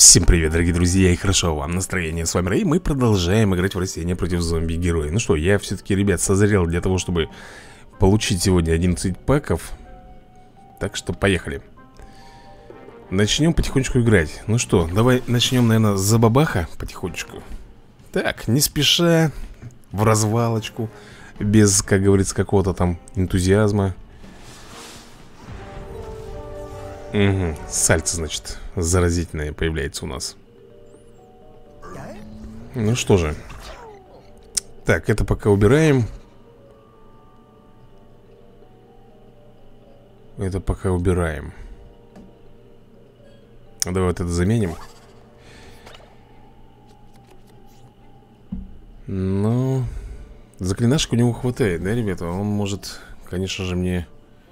Всем привет, дорогие друзья, и хорошо вам настроение. С вами Рэй, мы продолжаем играть в растения против зомби-героя. Ну что, я все-таки, ребят, созрел для того, чтобы получить сегодня 11 паков. Так что поехали. Начнем потихонечку играть. Ну что, давай начнем, наверное, с забабаха потихонечку. Так, не спеша, в развалочку, без, как говорится, какого-то там энтузиазма. Угу, сальце, значит, заразительное появляется у нас. Ну что же. Так, это пока убираем. Это пока убираем. Давай вот это заменим. Ну, заклинашек у него хватает, да, ребята? Он может, конечно же, мне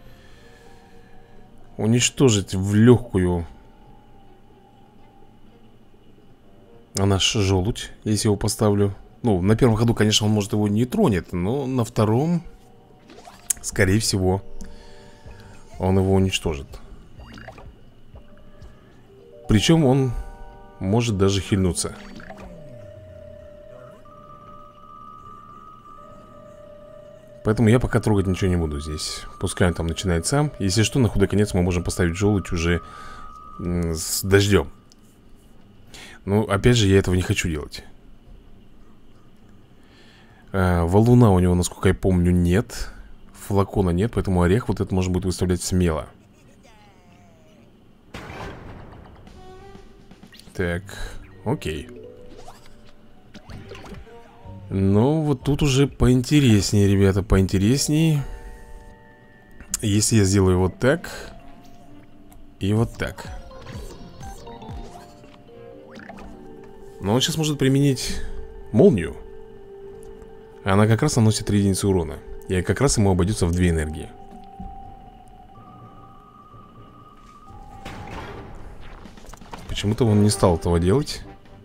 уничтожить в легкую. А наш желудь, если его поставлю. Ну, на первом ходу, конечно, он может его не тронет, но на втором, скорее всего, он его уничтожит. Причем он может даже хильнуться. Поэтому я пока трогать ничего не буду здесь. Пускай он там начинает сам. Если что, на худой конец мы можем поставить желудь уже с дождем. Но опять же, я этого не хочу делать. Валуна у него, насколько я помню, нет. Флакона нет, поэтому орех вот это можно будет выставлять смело. Так, окей. Ну, вот тут уже поинтереснее, ребята, поинтереснее. Если я сделаю вот так и вот так. Но он сейчас может применить молнию. Она как раз наносит 3 единицы урона. И как раз ему обойдется в 2 энергии. Почему-то он не стал этого делать.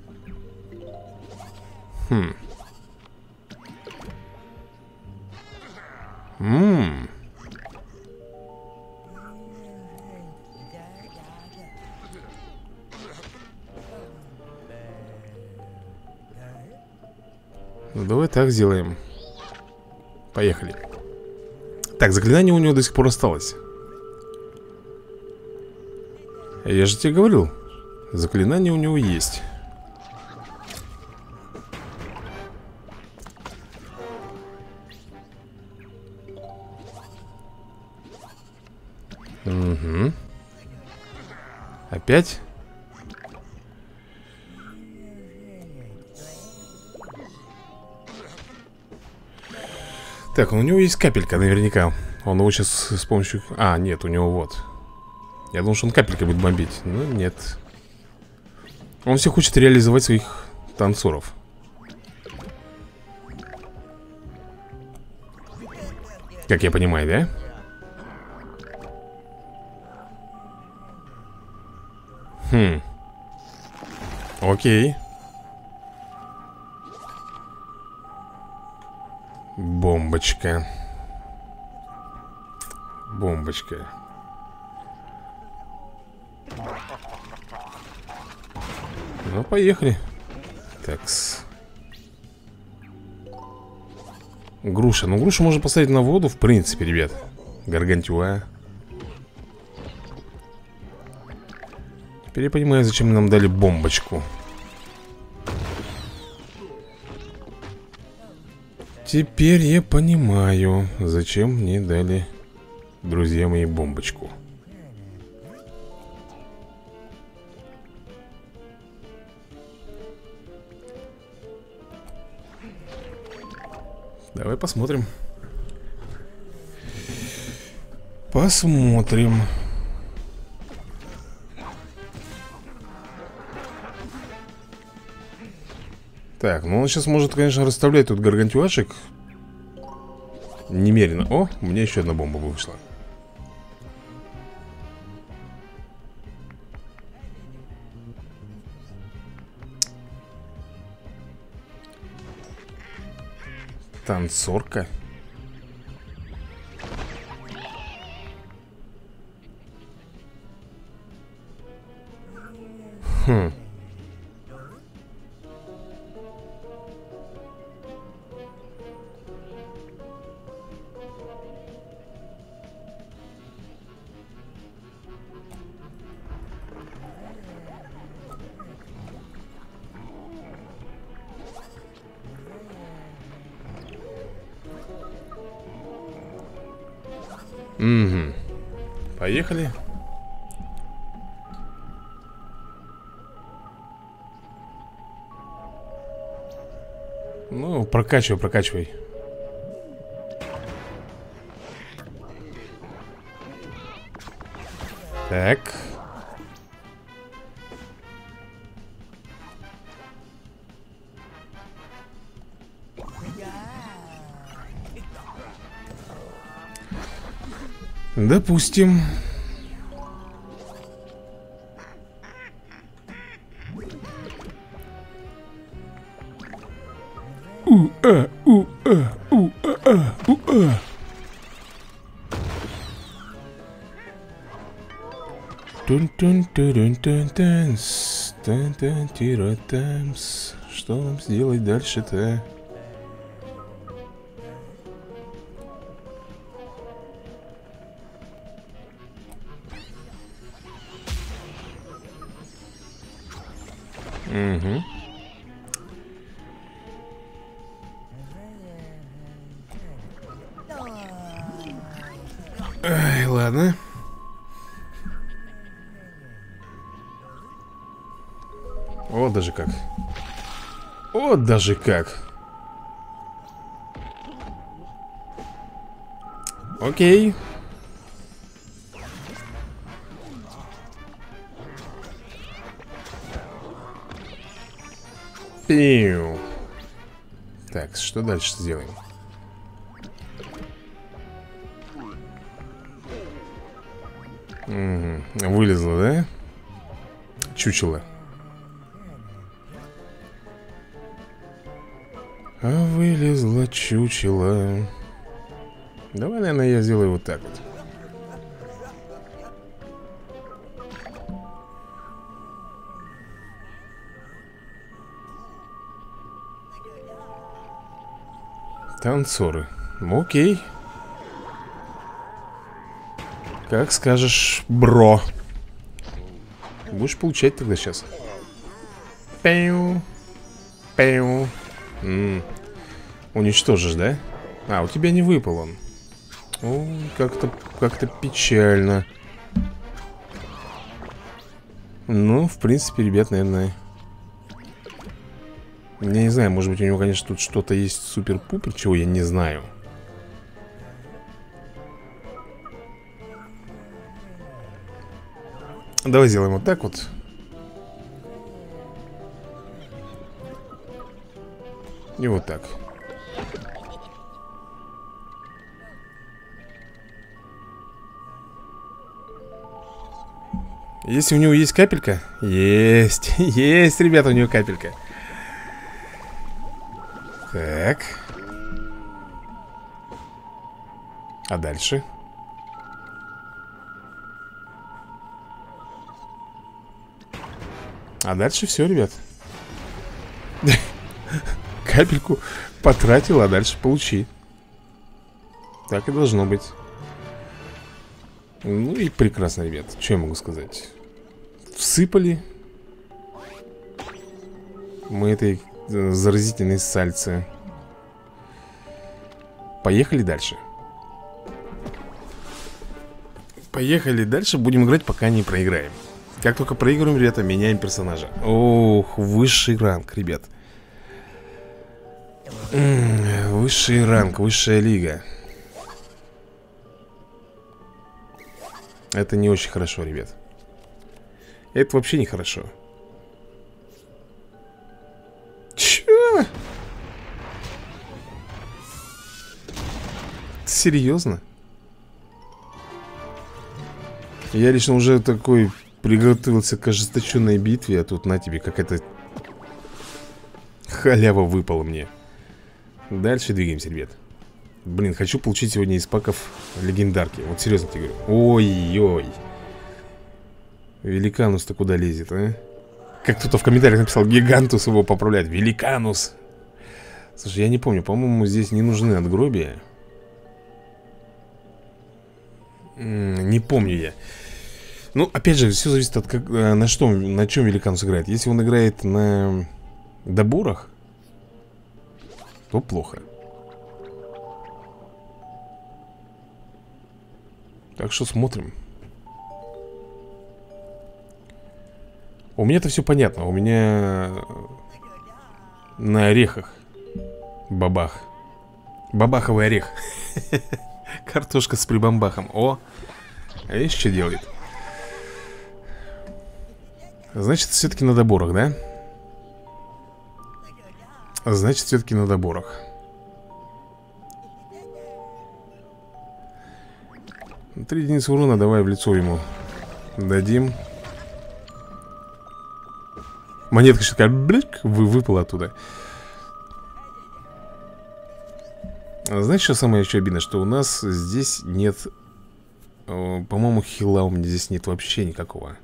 Ну, давай так сделаем. Поехали. Так, заклинание у него до сих пор осталось. Я же тебе говорил, заклинание у него есть. Угу. Опять? Так, у него есть капелька наверняка. Он его сейчас с помощью... А, нет, у него вот. Я думал, что он капелькой будет бомбить. Но нет. Он все хочет реализовать своих танцоров. Как я понимаю, да? Окей. Бомбочка. Бомбочка. Ну, поехали. Такс. Груша. Ну, грушу можно поставить на воду, в принципе, ребят. Гаргантюа. Теперь я понимаю, зачем нам дали бомбочку. Теперь я понимаю, зачем мне дали, друзья мои, бомбочку. Давай посмотрим. Посмотрим. Так, ну он сейчас может, конечно, расставлять тут гаргантюашек немерено. О, у меня еще одна бомба вышла. Танцорка. Угу. Поехали. Ну, прокачивай, прокачивай. Так. Допустим. Что нам сделать дальше-то? Угу. Ай, ладно. Вот даже как. Вот даже как. Окей. Пиу. Так, что дальше сделаем? Угу. Вылезла, да? Чучело. А вылезла чучело. Давай, наверное, я сделаю вот так вот. Танцоры. Окей. Как скажешь, бро. Будешь получать тогда сейчас. Пэу. Пэу. Уничтожишь, да? А, у тебя не выпал он. О, как-то печально. Ну, в принципе, ребят, наверное... Я не знаю, может быть, у него, конечно, тут что-то есть супер-пупер, чего я не знаю. Давай сделаем вот так вот. И вот так. Если у него есть капелька. Есть, есть, ребята, у него капелька. Так. А дальше? А дальше все, ребят. Капельку потратил, а дальше получи. Так и должно быть. Ну и прекрасно, ребят. Что я могу сказать? Всыпали мы этой заразительной сальцы. Поехали дальше. Поехали дальше. Будем играть, пока не проиграем. Как только проиграем, ребята, меняем персонажа. Ох, высший ранг, ребят. Высший ранг, высшая лига. Это не очень хорошо, ребят. Это вообще не хорошо. Чё? Серьезно? Я лично уже такой приготовился к ожесточенной битве, а тут на тебе какая-то халява выпала мне. Дальше двигаемся, ребят. Блин, хочу получить сегодня из паков легендарки. Вот серьезно тебе говорю. Ой-ой. Великанус-то куда лезет, а? Как кто-то в комментариях написал, Гигантус его поправляет. Великанус. Слушай, я не помню, по-моему, здесь не нужны надгробия. Не помню я. Ну, опять же, все зависит от как, на чем Великанус играет. Если он играет на доборах, то плохо. Так что смотрим. У меня-то все понятно. У меня на орехах бабах. Бабаховый орех. Картошка с прибамбахом. О, а видишь, что делает? Значит, все-таки на доборах, да? Значит, все-таки на доборах. 3 единицы урона, давай в лицо ему дадим. Монетка еще такая, блик, выпала оттуда. Знаешь, что самое еще обидное? Что у нас здесь нет, по-моему, хила у меня здесь нет вообще никакого.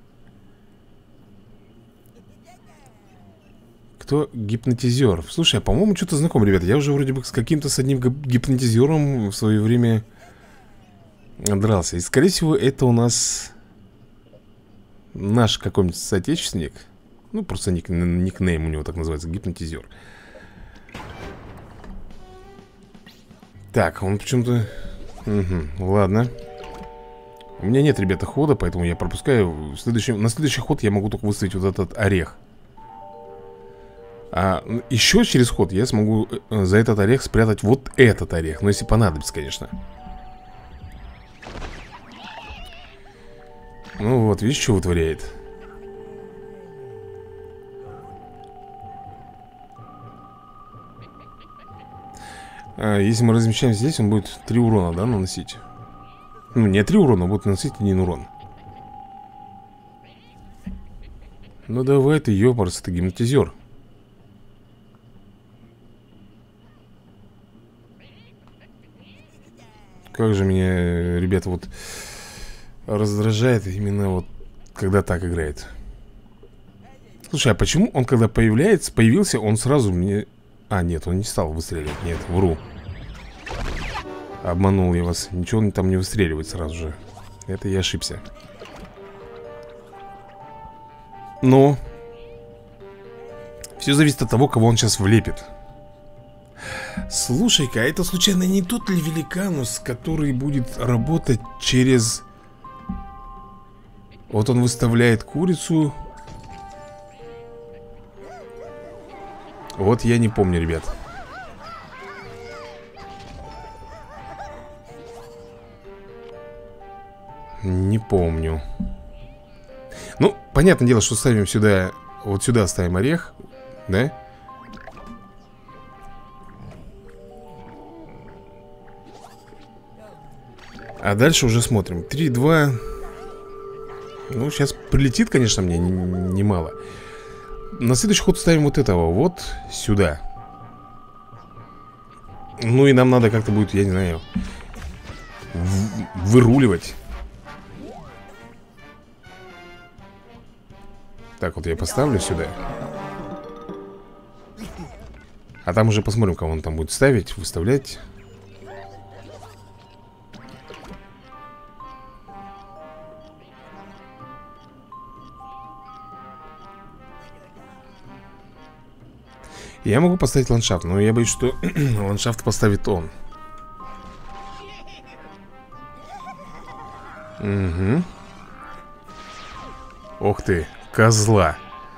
Кто гипнотизер? Слушай, а по-моему, что-то знаком, ребята. Я уже вроде бы с каким-то с одним гипнотизером в свое время дрался. И, скорее всего, это у нас наш какой-нибудь соотечественник. Ну, просто никнейм у него так называется, гипнотизер. Так, он почему-то... Угу, ладно. У меня нет, ребята, хода, поэтому я пропускаю. На следующий ход я могу только выставить вот этот орех. А еще через ход я смогу за этот орех спрятать вот этот орех. Ну, если понадобится, конечно. Ну вот, видишь, что вытворяет? Если мы размещаем здесь, он будет 3 урона, да, наносить? Ну, не 3 урона, будет наносить 1 урон. Ну давай ты, ёпарс, ты гипнотизер. Как же меня, ребята, вот раздражает именно вот когда так играет. Слушай, а почему он, когда появился, он сразу мне... А, нет, он не стал выстреливать, нет, вру. Обманул я вас. Ничего он там не выстреливает сразу же. Это я ошибся. Но все зависит от того, кого он сейчас влепит. Слушай-ка, а это случайно не тот ли великанус, который будет работать через... Вот он выставляет курицу. Вот я не помню, ребят. Не помню. Ну, понятное дело, что ставим сюда... Вот сюда ставим орех, да? А дальше уже смотрим. 3-2. Ну, сейчас прилетит, конечно, мне немало. На следующий ход ставим вот этого вот сюда. Ну и нам надо как-то будет, я не знаю, выруливать. Так, вот я поставлю сюда. А там уже посмотрим, кого он там будет ставить, выставлять. Я могу поставить ландшафт, но я боюсь, что ландшафт поставит он. Угу. Ох ты, козла.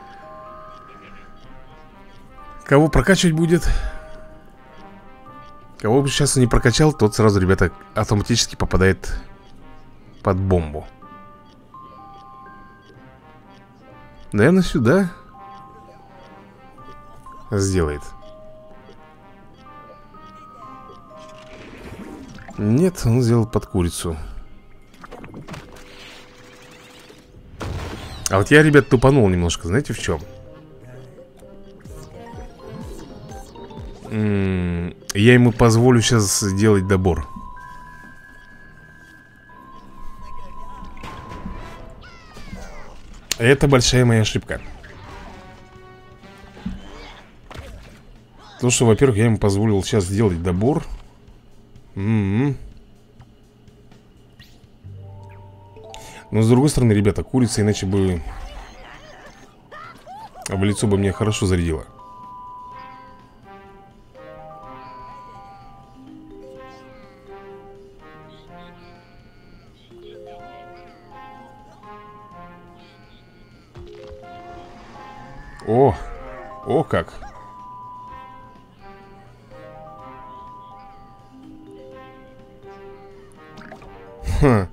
Кого прокачивать будет? Кого бы сейчас не прокачал, тот сразу, ребята, автоматически попадает под бомбу. Наверное, сюда сделает. Нет, он сделал под курицу. А вот я, ребят, тупанул немножко. Знаете в чем? Я ему позволю сейчас сделать добор. Это большая моя ошибка. То, что, во-первых, я ему позволил сейчас сделать добор. Но с другой стороны, ребята, курица иначе бы в лицо бы мне хорошо зарядила. О, о как. Хм.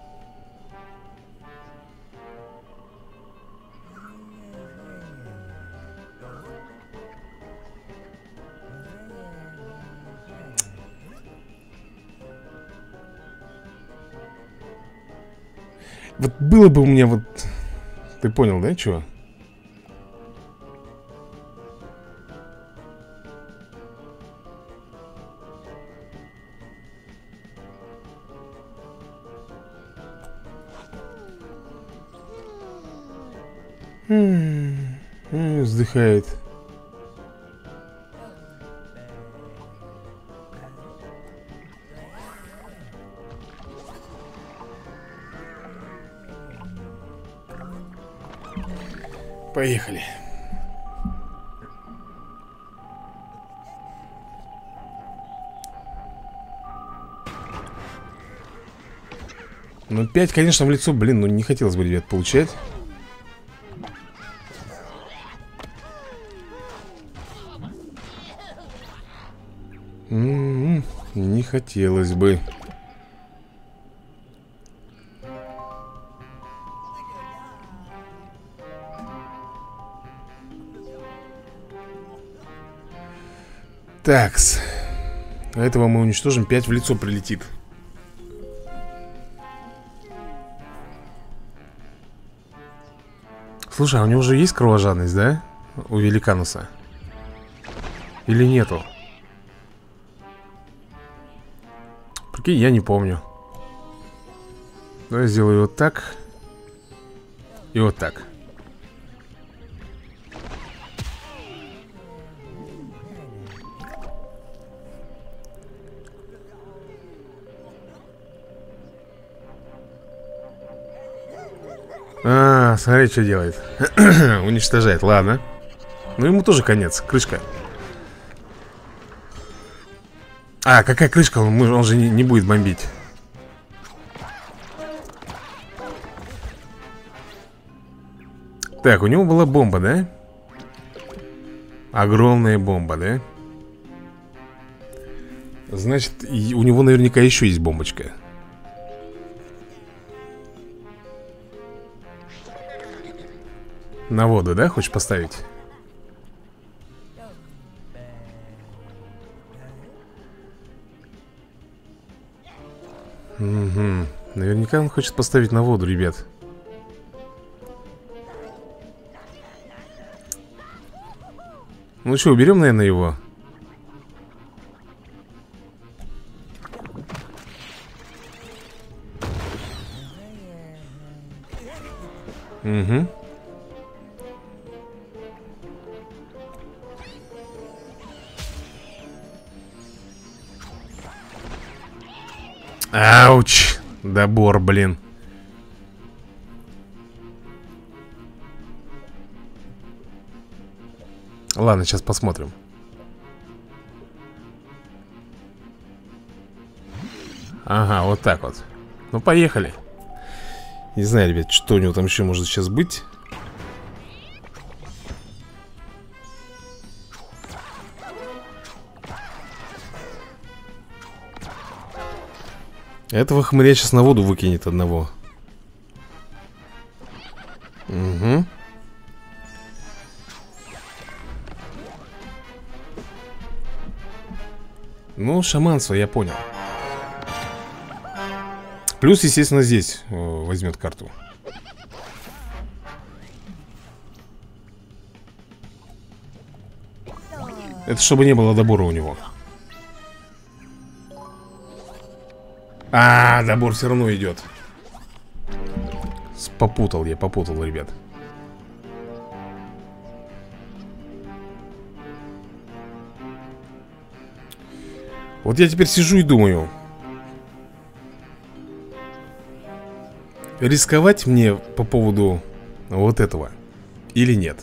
Вот было бы у меня вот... Ты понял, да, чего? Вздыхает. Поехали. Ну 5, конечно, в лицо, блин, ну не хотелось бы, ребят, получать. Не хотелось бы. Такс. Этого мы уничтожим, 5 в лицо прилетит. Слушай, а у него уже есть кровожадность, да? У Великануса? Или нету? Прикинь, я не помню. Давай сделаю вот так. И вот так. А, смотри, что делает. Уничтожает, ладно. Ну ему тоже конец, крышка. А, какая крышка? Он же не будет бомбить. Так, у него была бомба, да? Огромная бомба, да? Значит, у него наверняка еще есть бомбочка. На воду, да, хочешь поставить? Угу. Наверняка он хочет поставить на воду, ребят. Ну что, уберем, наверное, его? Угу. Ауч! Добор, блин. Ладно, сейчас посмотрим. Ага, вот так вот. Ну, поехали. Не знаю, ребят, что у него там еще может сейчас быть. Этого хмыря сейчас на воду выкинет одного. Угу. Ну, шаманство, я понял. Плюс, естественно, здесь возьмет карту. Это чтобы не было добора у него. А, добор все равно идет. Попутал, ребят. Вот я теперь сижу и думаю, рисковать мне по поводу вот этого или нет?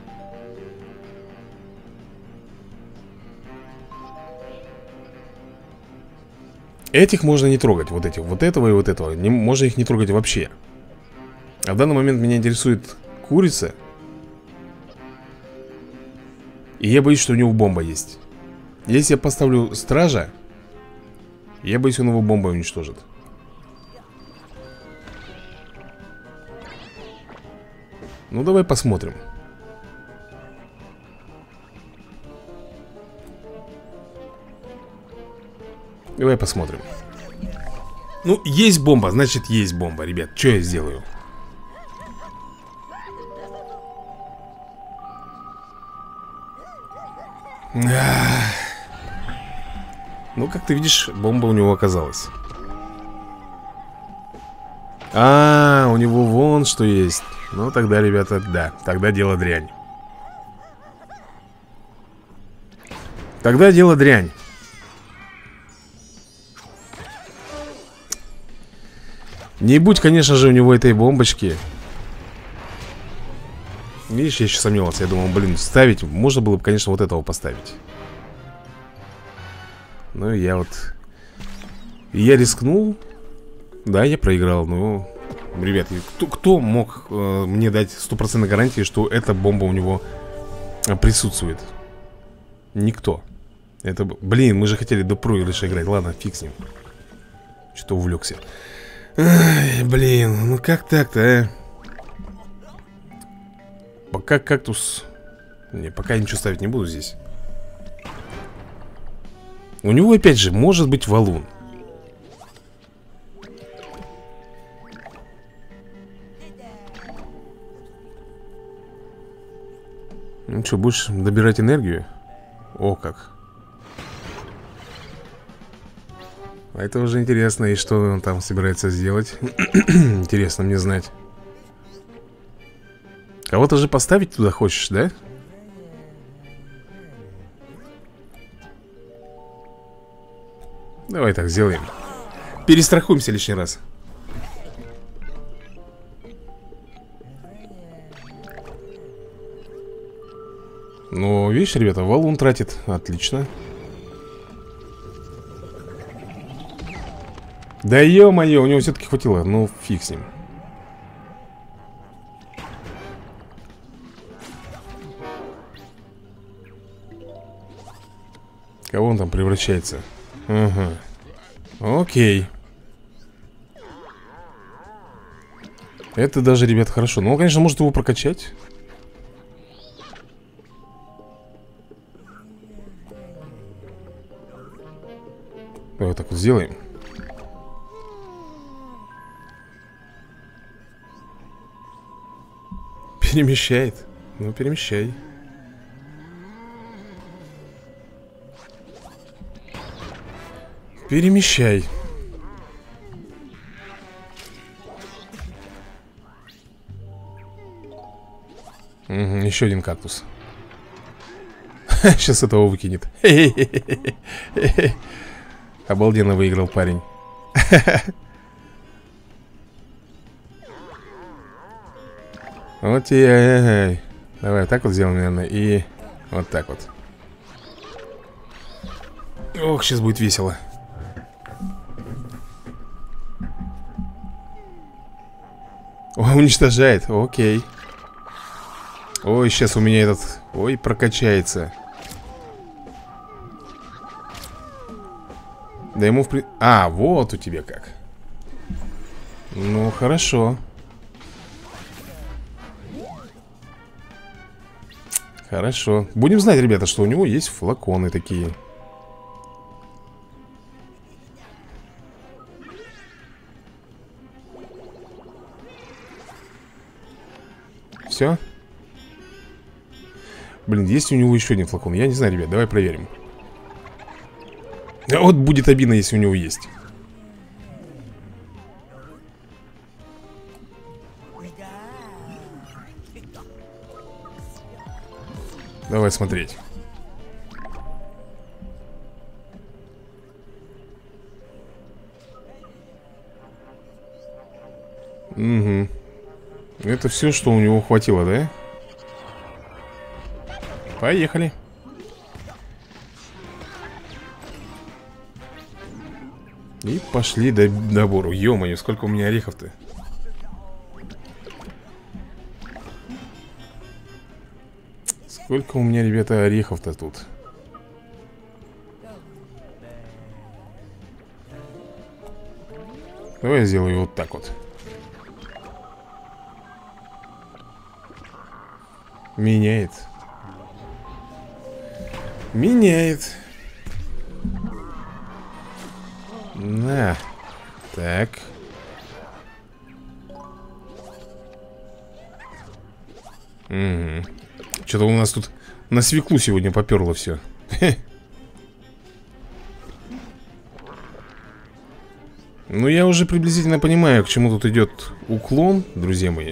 Этих можно не трогать, вот этих, вот этого и вот этого. Можно их не трогать вообще. А в данный момент меня интересует курица. И я боюсь, что у него бомба есть. Если я поставлю стража, я боюсь, он его бомбой уничтожит. Ну, давай посмотрим. Давай посмотрим. Ну, есть бомба, значит есть бомба, ребят. Что я сделаю? Ну, как ты видишь, бомба у него оказалась. У него вон что есть. Ну, тогда, ребята, да. Тогда дело дрянь. Тогда дело дрянь. Не будь, конечно же, у него этой бомбочки. Видишь, я еще сомневался. Я думал, блин, ставить. Можно было бы, конечно, вот этого поставить. Ну, я вот... Я рискнул. Да, я проиграл. Ну, ребят, кто мог мне дать стопроцентной гарантии, что эта бомба у него присутствует? Никто. Это... Блин, мы же хотели до проигрыша играть. Ладно, фиг с ним. Что-то увлекся. Ай, блин, ну как так-то, а? Пока кактус... Не, пока я ничего ставить не буду здесь. У него, опять же, может быть валун. Ну что, будешь добирать энергию? О, как. А это уже интересно. И что он там собирается сделать? Интересно мне знать. Кого-то же поставить туда хочешь, да? Давай так сделаем. Перестрахуемся лишний раз. Ну, видишь, ребята, валун тратит. Отлично. Да ё-моё, у него все-таки хватило. Ну, фиг с ним. Кого он там превращается? Ага. Окей. Это даже, ребят, хорошо. Ну, он, конечно, может его прокачать. Давай так вот сделаем. Перемещает. Ну, перемещай. Перемещай. Угу, еще один кактус. Сейчас этого выкинет. Обалденно выиграл парень. Вот и... Давай так вот сделаем, наверное. И вот так вот. Ох, сейчас будет весело. О, уничтожает, окей. Ой, сейчас у меня этот... Ой, прокачается. Да ему в... А, вот у тебя как. Ну, хорошо. Хорошо. Будем знать, ребята, что у него есть флаконы такие. Все? Блин, есть у него еще один флакон. Я не знаю, ребят, давай проверим. Вот будет обидно, если у него есть. Давай смотреть. Угу. Это все, что у него хватило, да? Поехали. И пошли до добору. Ё-моё, сколько у меня орехов-то. Сколько у меня, ребята, орехов-то тут? Давай я сделаю вот так вот. Меняет. Меняет. На. Так. Угу. Что-то у нас тут на свеклу сегодня поперло все. Ну, я уже приблизительно понимаю, к чему тут идет уклон, друзья мои.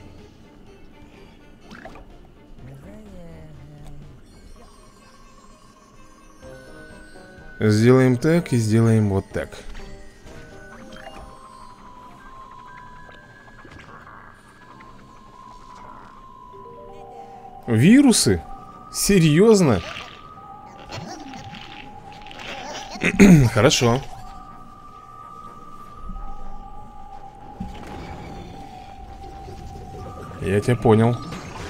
Сделаем так и сделаем вот так. Вирусы? Серьезно? Хорошо. Я тебя понял.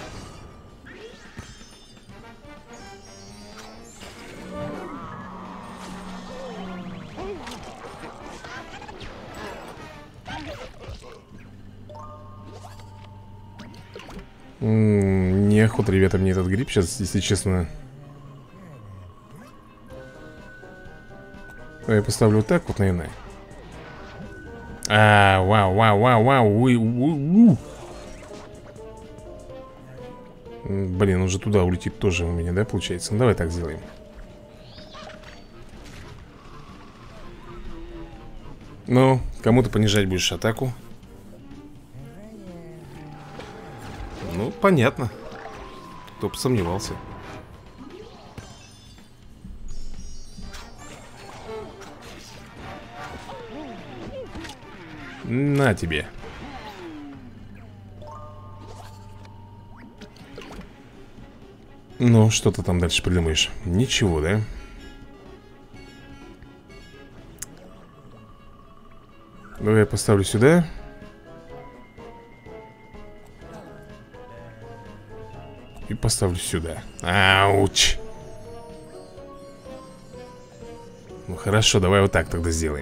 Неохота, ребята, мне этот гриб сейчас, если честно. Я поставлю вот так вот, наверное. Вау. Блин, он же туда улетит тоже у меня, да, получается? Ну, давай так сделаем. Ну, кому ты понижать будешь атаку? Ну, понятно. Кто бы сомневался. На тебе. Ну, что ты там дальше придумаешь? Ничего, да? Давай я поставлю сюда. И поставлю сюда. Ауч. Ну хорошо, давай вот так тогда сделаем.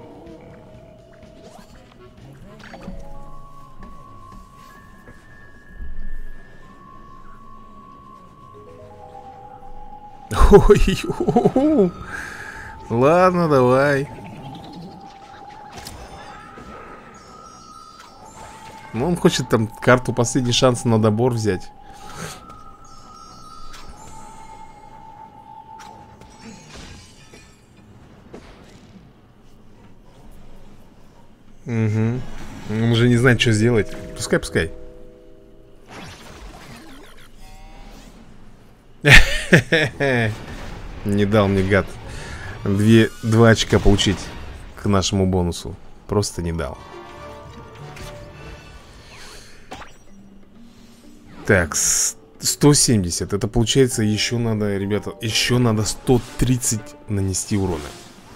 Ой, ладно, давай. Ну, он хочет там карту «Последний шанс на добор» взять. Угу. Он уже не знает, что сделать. Пускай. Не дал мне, гад, 2 очка получить к нашему бонусу. Просто не дал. Так, 170. Это получается еще надо, ребята, еще надо 130 нанести урона.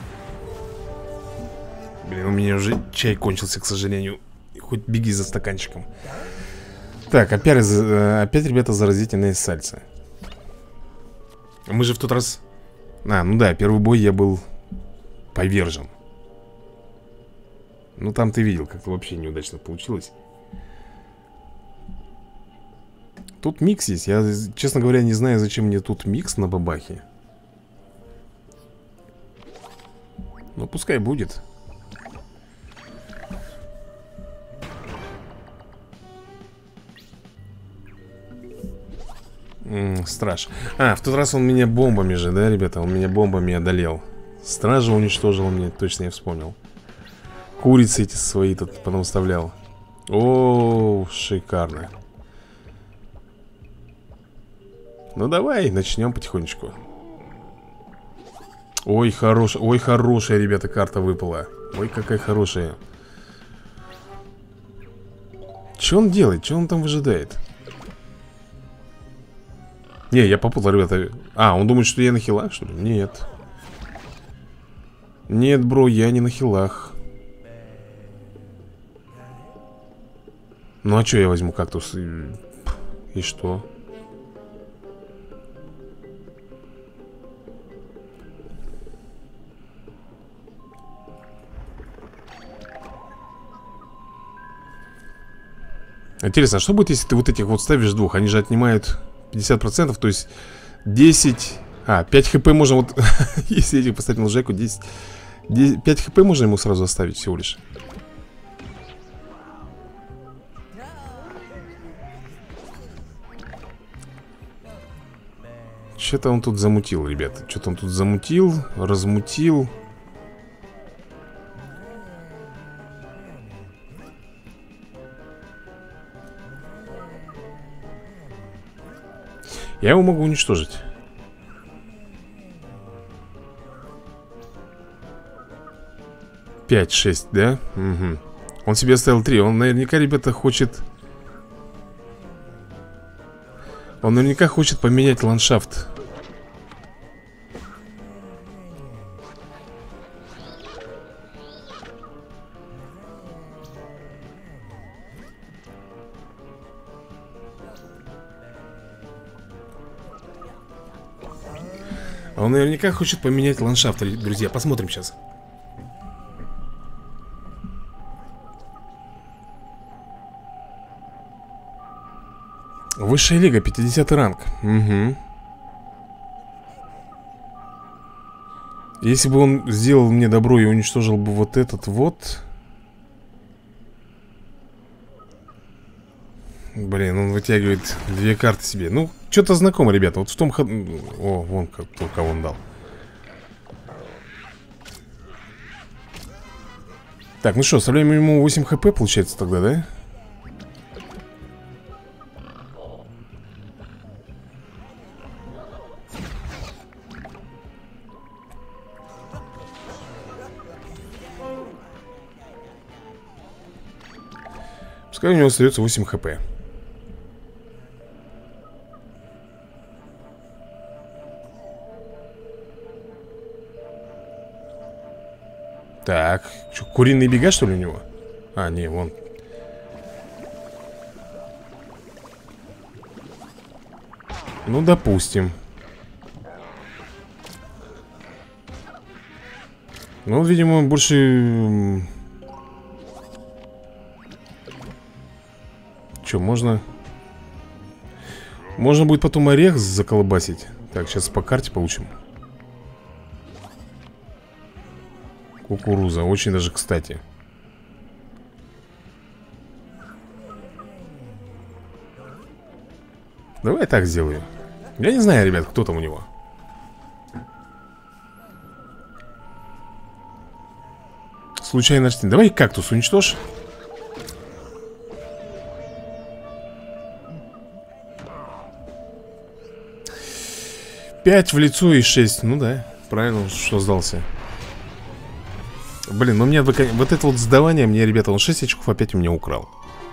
Блин, у меня уже чай кончился, к сожалению. Хоть беги за стаканчиком. Так, опять, ребята, заразительные сальцы. Мы же в тот раз... ну да, первый бой я был повержен. Ну там ты видел, как-то вообще неудачно получилось. Тут микс есть. Я, честно говоря, не знаю, зачем мне тут микс на бабахе. Ну пускай будет. Страж. В тот раз он меня бомбами же, да, ребята? Он меня бомбами одолел. Стража уничтожил мне, точно я вспомнил. Курицы эти свои тут потом вставлял. О, шикарно. Ну давай, начнем потихонечку. Ой, хорошая, ребята, карта выпала. Ой, какая хорошая. Что он делает? Что он там выжидает? Не, я попутал, ребята. Он думает, что я на хилах, что ли? Нет. Нет, бро, я не на хилах. Ну а что я возьму кактус? И что? Интересно, а что будет, если ты вот этих вот ставишь двух? Они же отнимают 50%, то есть 10... 5 хп можно вот... Если этих поставить на лжеку, 10... 5 хп можно ему сразу оставить всего лишь. Что-то он тут замутил, ребята. Что-то он тут замутил, размутил. Я его могу уничтожить. Пять, 6, да? Угу. Он себе оставил 3. Он наверняка, ребята, хочет... Он наверняка хочет поменять ландшафт. Он наверняка хочет поменять ландшафт, друзья. Посмотрим сейчас. Высшая лига, 50 ранг. Угу. Если бы он сделал мне добро и уничтожил бы вот этот вот... Блин, он вытягивает 2 карты себе. Ну, что-то знакомо, ребята. Вот в том ходу... О, вон кого он дал. Так, ну что, оставляем ему 8 хп, получается тогда, да? Пускай у него остается 8 хп. Так, что, куриные бега, что ли, у него? А, не, вон. Ну, допустим. Ну, видимо, больше... Что, можно... Можно будет потом орех заколбасить. Так, сейчас по карте получим. Кукуруза, очень даже кстати. Давай я так сделаю. Я не знаю, ребят, кто там у него. Случайно растение. Давай кактус уничтожь. Пять в лицо и 6. Ну да, правильно, что сдался. Блин, ну мне вот это вот сдавание, мне, ребята, он 6 очков опять у меня украл.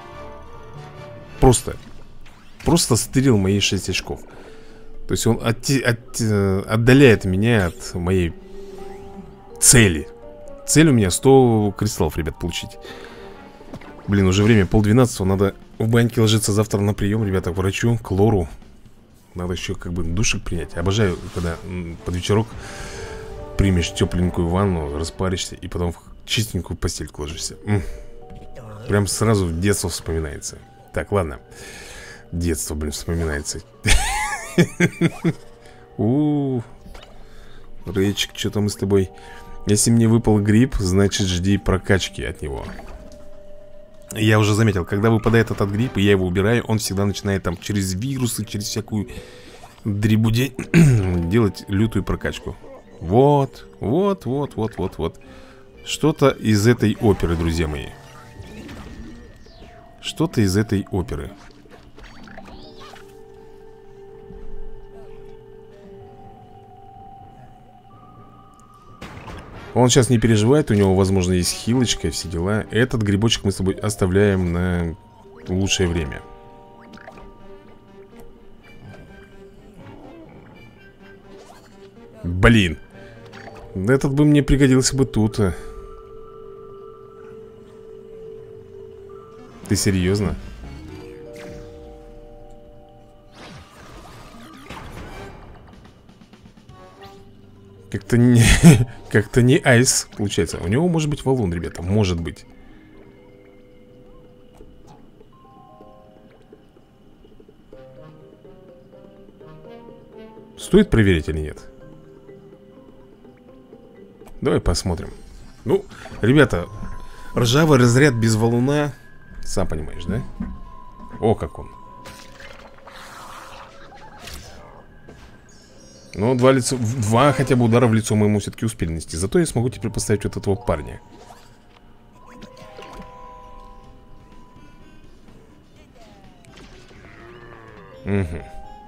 Просто стырил мои 6 очков. То есть он отдаляет меня от моей цели. Цель у меня 100 кристаллов, ребят, получить. Блин, уже время 11:30. Надо в баньке ложиться завтра на прием, ребята, к врачу, к лору. Надо еще как бы душик принять. Обожаю, когда под вечерок примешь тепленькую ванну, распаришься и потом в чистенькую постельку ложишься. Прям сразу в детство вспоминается. Так, ладно. Детство, блин, вспоминается. Рейчик, что-то мы с тобой... Если мне выпал гриб, значит жди прокачки от него. Я уже заметил, когда выпадает этот гриб, и я его убираю, он всегда начинает там через вирусы, через всякую дребудень делать лютую прокачку. Вот. Что-то из этой оперы, друзья мои. Что-то из этой оперы. Он сейчас не переживает, у него, возможно, есть хилочка и все дела. Этот грибочек мы с тобой оставляем на лучшее время. Блин. Этот бы мне пригодился бы тут. Ты серьезно? Как-то не... Как-то не айс получается. У него может быть валун, ребята, может быть. Стоит проверить или нет? Давай посмотрим. Ну, ребята, ржавый разряд без валуна. Сам понимаешь, да? О, как он. Ну, два хотя бы удара в лицо мы ему все-таки успели нанести. Зато я смогу теперь поставить вот этого парня. Угу.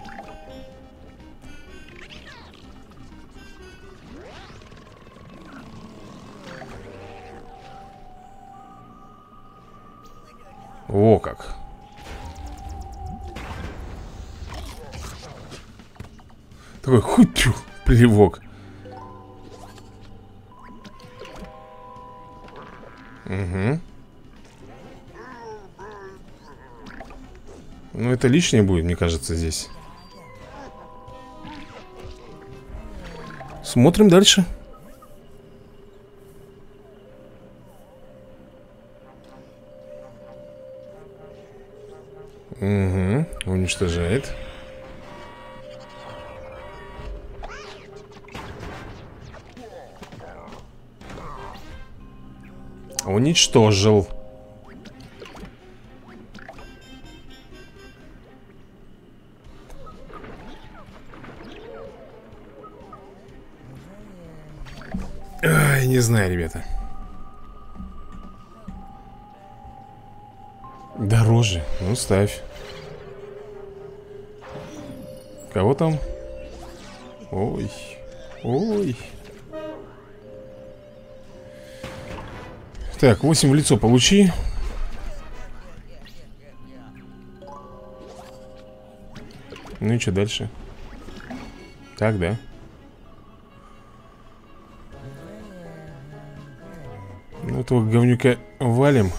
О, как. Такой хутю, плевок. Угу. Ну, это лишнее будет, мне кажется, здесь. Смотрим дальше. Угу, уничтожает. Уничтожил. Ай, не знаю, ребята. Дороже. Ну, ставь. Кого там? Ой. Ой. Так, 8 в лицо получи. Ну и что дальше? Так, да. Ну, этого говнюка валим.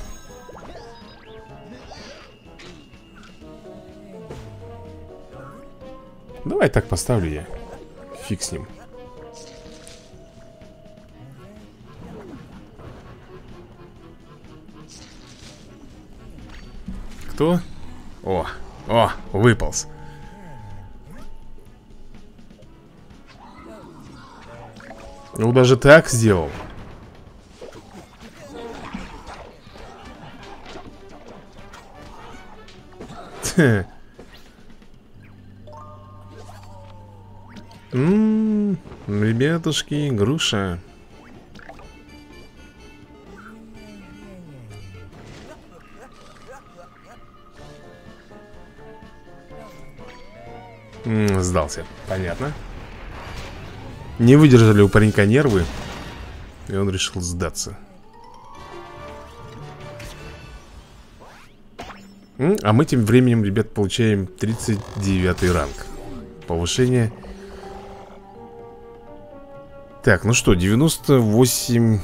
Давай так поставлю я. Фиг с ним. Кто? О, выполз. Ну, даже так сделал. Ребятушки, груша. Сдался, понятно. Не выдержали у паренька нервы, и он решил сдаться. А мы тем временем, ребят, получаем 39 ранг. Повышение. Так, ну что, 98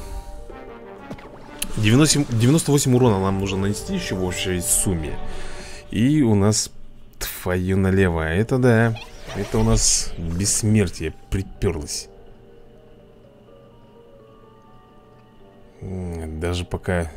урона нам нужно нанести еще в общей сумме. И у нас твою налево. Это да. Это у нас бессмертие приперлось. Даже пока...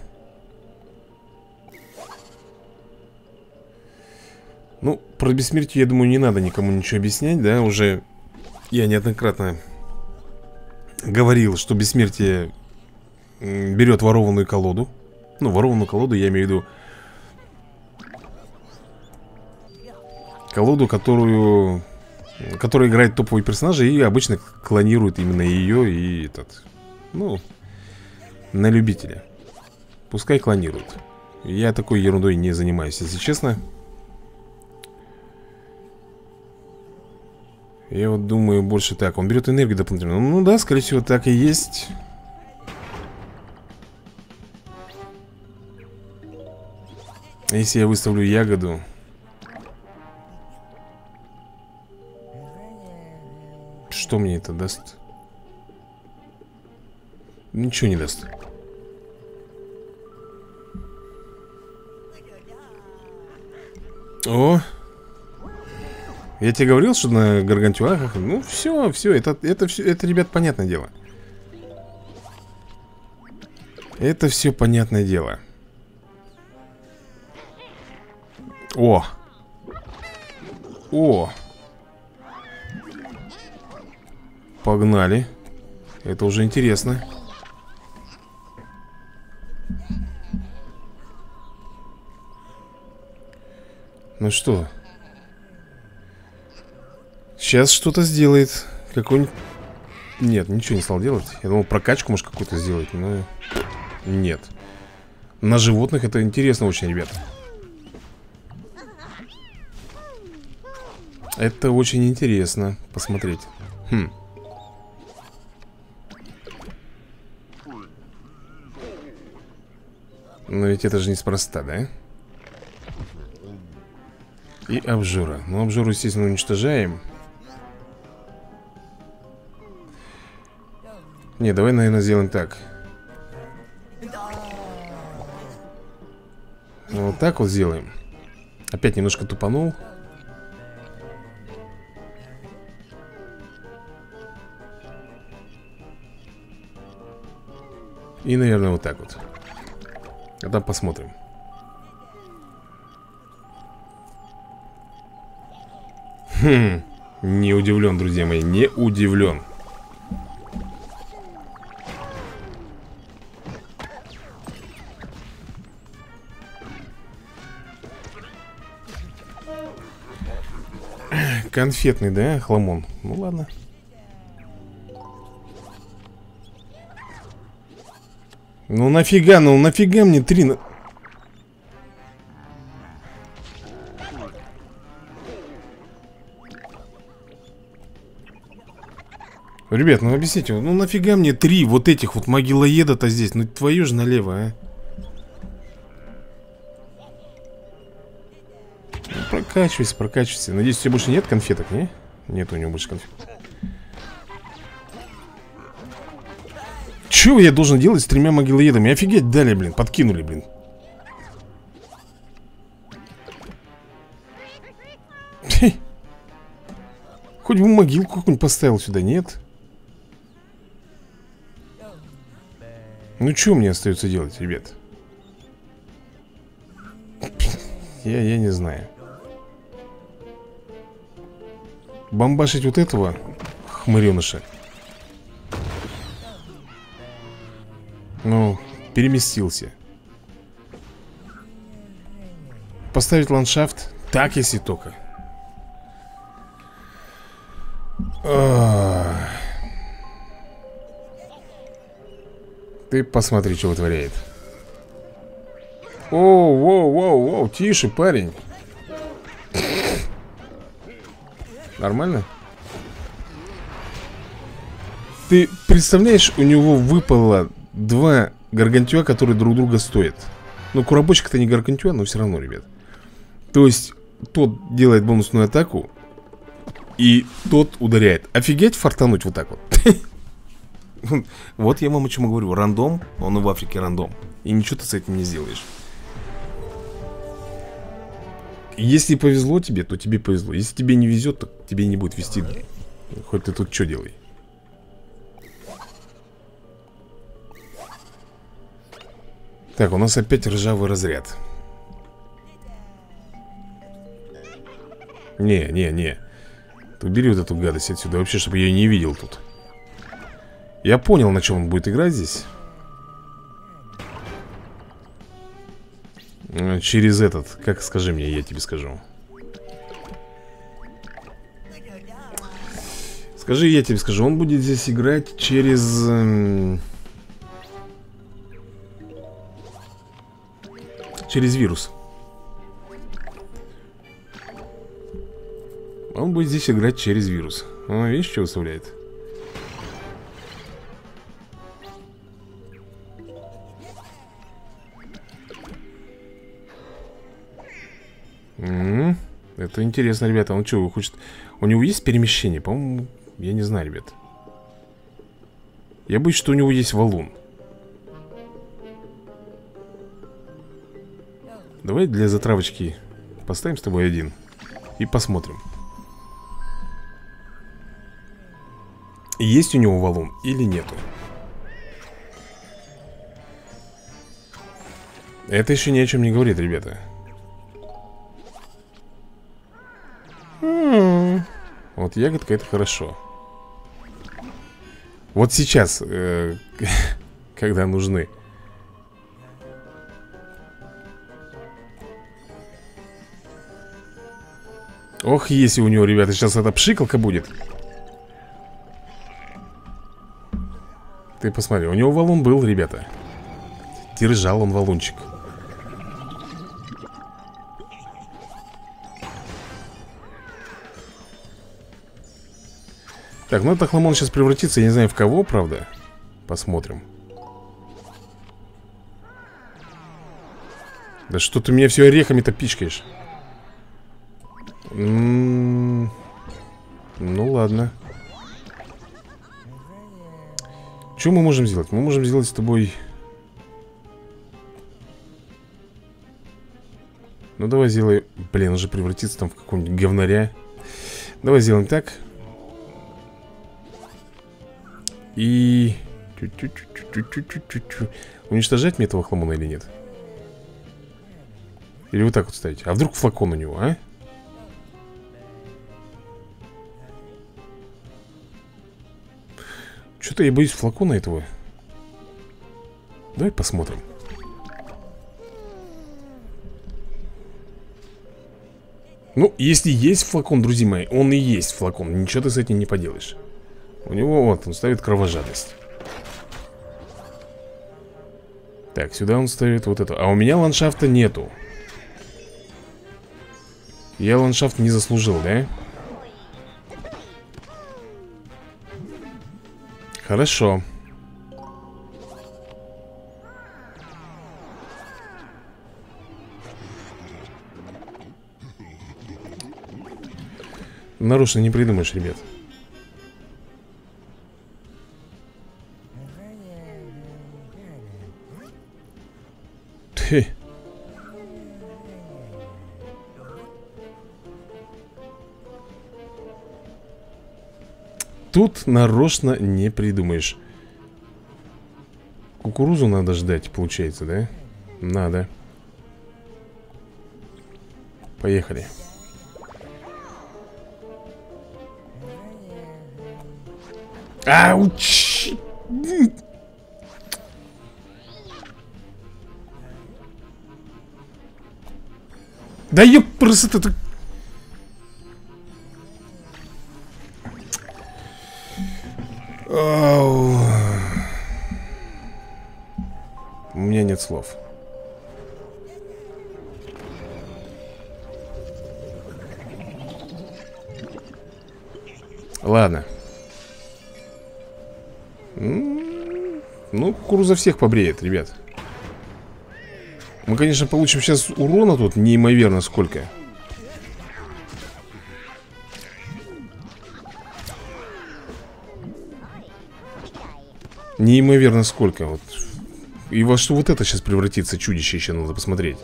Ну, про бессмертие, я думаю, не надо никому ничего объяснять, да? Уже я неоднократно говорил, что бессмертие берет ворованную колоду. Ну, ворованную колоду я имею в виду колоду, которая играет топовые персонажи. И обычно клонирует именно ее и этот. Ну, на любителя. Пускай клонирует. Я такой ерундой не занимаюсь, если честно. Я вот думаю больше так. Он берет энергию дополнительно. Ну да, скорее всего так и есть. Если я выставлю ягоду, что мне это даст? Ничего не даст. О! Я тебе говорил, что на гаргантюахах. Ну, все, это, ребят, понятное дело. Это все понятное дело. О! Погнали. Это уже интересно. Ну что? Сейчас что-то сделает. Какой-нибудь... Нет, ничего не стал делать. Я думал, прокачку может какую-то сделать, но... Нет. На животных это интересно очень, ребят. Это очень интересно посмотреть. Хм. Но ведь это же неспроста, да? И обжора. Ну, обжору, естественно, уничтожаем. Не, давай, наверное, сделаем так. Вот так вот сделаем. Опять немножко тупанул. И, наверное, вот так вот. А там посмотрим. Хм, не удивлен, друзья мои, не удивлен. Конфетный, да, хламон? Ну ладно. Ну нафига мне 3... Ребят, ну объясните, ну нафига мне 3 вот этих вот могилоеда-то здесь? Ну твою же налево, а? Ну, прокачивайся, прокачивайся. Надеюсь, у тебя больше нет конфеток, не? Нет у него больше конфет. Чего я должен делать с 3 могилоедами? Офигеть дали, блин, подкинули, блин. Хоть бы могилку какую-нибудь поставил сюда, нет? Ну что мне остается делать, ребят? Я не знаю. Бомбашить вот этого хмыреныша. Ну, переместился. Поставить ландшафт. Так, если только. Ты посмотри, что вытворяет. Оу, воу, воу, воу, тише, парень. Нормально? Ты представляешь, у него выпало 2 гаргантюа, которые друг друга стоят. Ну, куробочек-то не гаргантюа, но все равно, ребят. То есть, тот делает бонусную атаку, и тот ударяет. Офигеть фартануть вот так вот. Вот я вам о чем говорю. Рандом, он и в Африке рандом. И ничего ты с этим не сделаешь. Если повезло тебе, то тебе повезло. Если тебе не везет, то тебе не будет вести. Хоть ты тут что делай. Так, у нас опять ржавый разряд. Не. Убери вот эту гадость отсюда. Вообще, чтобы я ее не видел тут. Я понял, на чем он будет играть здесь. Через этот, как скажи мне, я тебе скажу. Скажи, я тебе скажу. Он будет здесь играть через... через вирус. Он будет здесь играть через вирус. Видишь, что выставляет? Это интересно, ребята. Он что, хочет... У него есть перемещение? По-моему, я не знаю, ребят. Я боюсь, что у него есть валун. Давай для затравочки поставим с тобой один. И посмотрим. Есть у него валун или нету. Это еще ни о чем не говорит, ребята. Вот ягодка, это хорошо. Вот сейчас, когда нужны. Ох, если у него, ребята, сейчас эта пшикалка будет. Ты посмотри, у него валун был, ребята. Держал он валунчик. Так, ну этот хламон сейчас превратится, я не знаю в кого, правда. Посмотрим. Да что ты меня все орехами-то пичкаешь? Ну ладно. Что мы можем сделать? Мы можем сделать с тобой... Ну давай сделай... Блин, он же превратится там в какого-нибудь говнаря. Давай сделаем так. И... Уничтожать мне этого хламона или нет? Или вот так вот ставить? А вдруг флакон у него, а? Что-то я боюсь флакона этого. Давай посмотрим. Ну, если есть флакон, друзья мои, он и есть флакон. Ничего ты с этим не поделаешь. У него вот, он ставит кровожадность. Так, сюда он ставит вот это. А у меня ландшафта нету. Я ландшафт не заслужил, да? Хорошо. Нарочно не придумаешь, ребят. Ты. Тут нарочно не придумаешь. Кукурузу надо ждать, получается, да? Надо. Поехали. Ауч! Да ёп, просто это... У меня нет слов. Ладно. Ну, кукуруза всех побреет, ребят. Мы, конечно, получим сейчас урона тут неимоверно сколько. Неимоверно сколько вот. И во что вот это сейчас превратится чудище, еще надо посмотреть.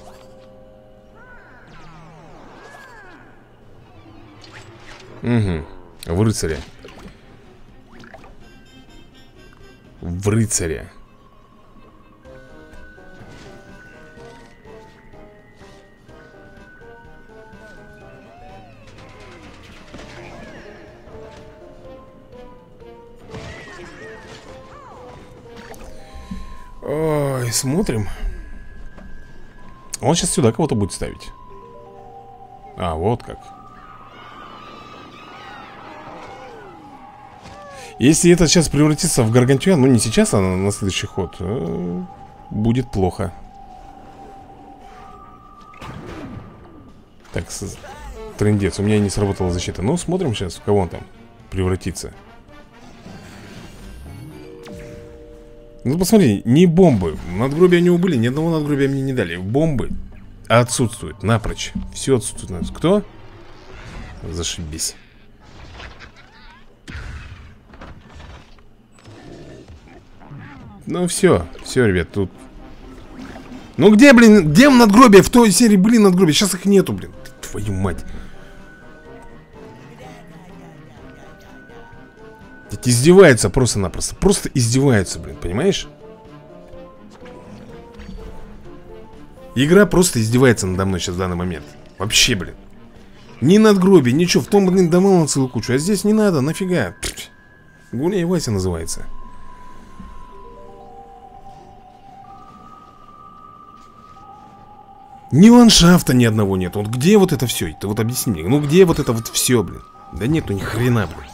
Угу. В рыцаря. В рыцаря. Ой, смотрим. Он сейчас сюда кого-то будет ставить. А, вот как. Если это сейчас превратится в гаргантюа, ну не сейчас, а на следующий ход, будет плохо. Так, трындец, у меня не сработала защита. Ну, смотрим сейчас, в кого он там превратится. Ну, посмотри, ни бомбы. Надгробия не убыли, ни одного надгробия мне не дали. Бомбы отсутствуют напрочь. Все отсутствует. Кто? Зашибись. Ну, все, ребят, тут... Ну, где, блин, где надгробия? В той серии были надгробия, сейчас их нету, блин. Твою мать. Издеваются просто-напросто. Просто издеваются, блин, понимаешь? Игра просто издевается надо мной сейчас в данный момент. Вообще, блин. Ни надгробие, ничего. В том, блин, давал на целую кучу. А здесь не надо, нафига. Гуляй Вася называется. Ни ландшафта ни одного нет. Вот где вот это все? Ты вот объясни мне. Ну где вот это вот все, блин? Да нету ни хрена, блин.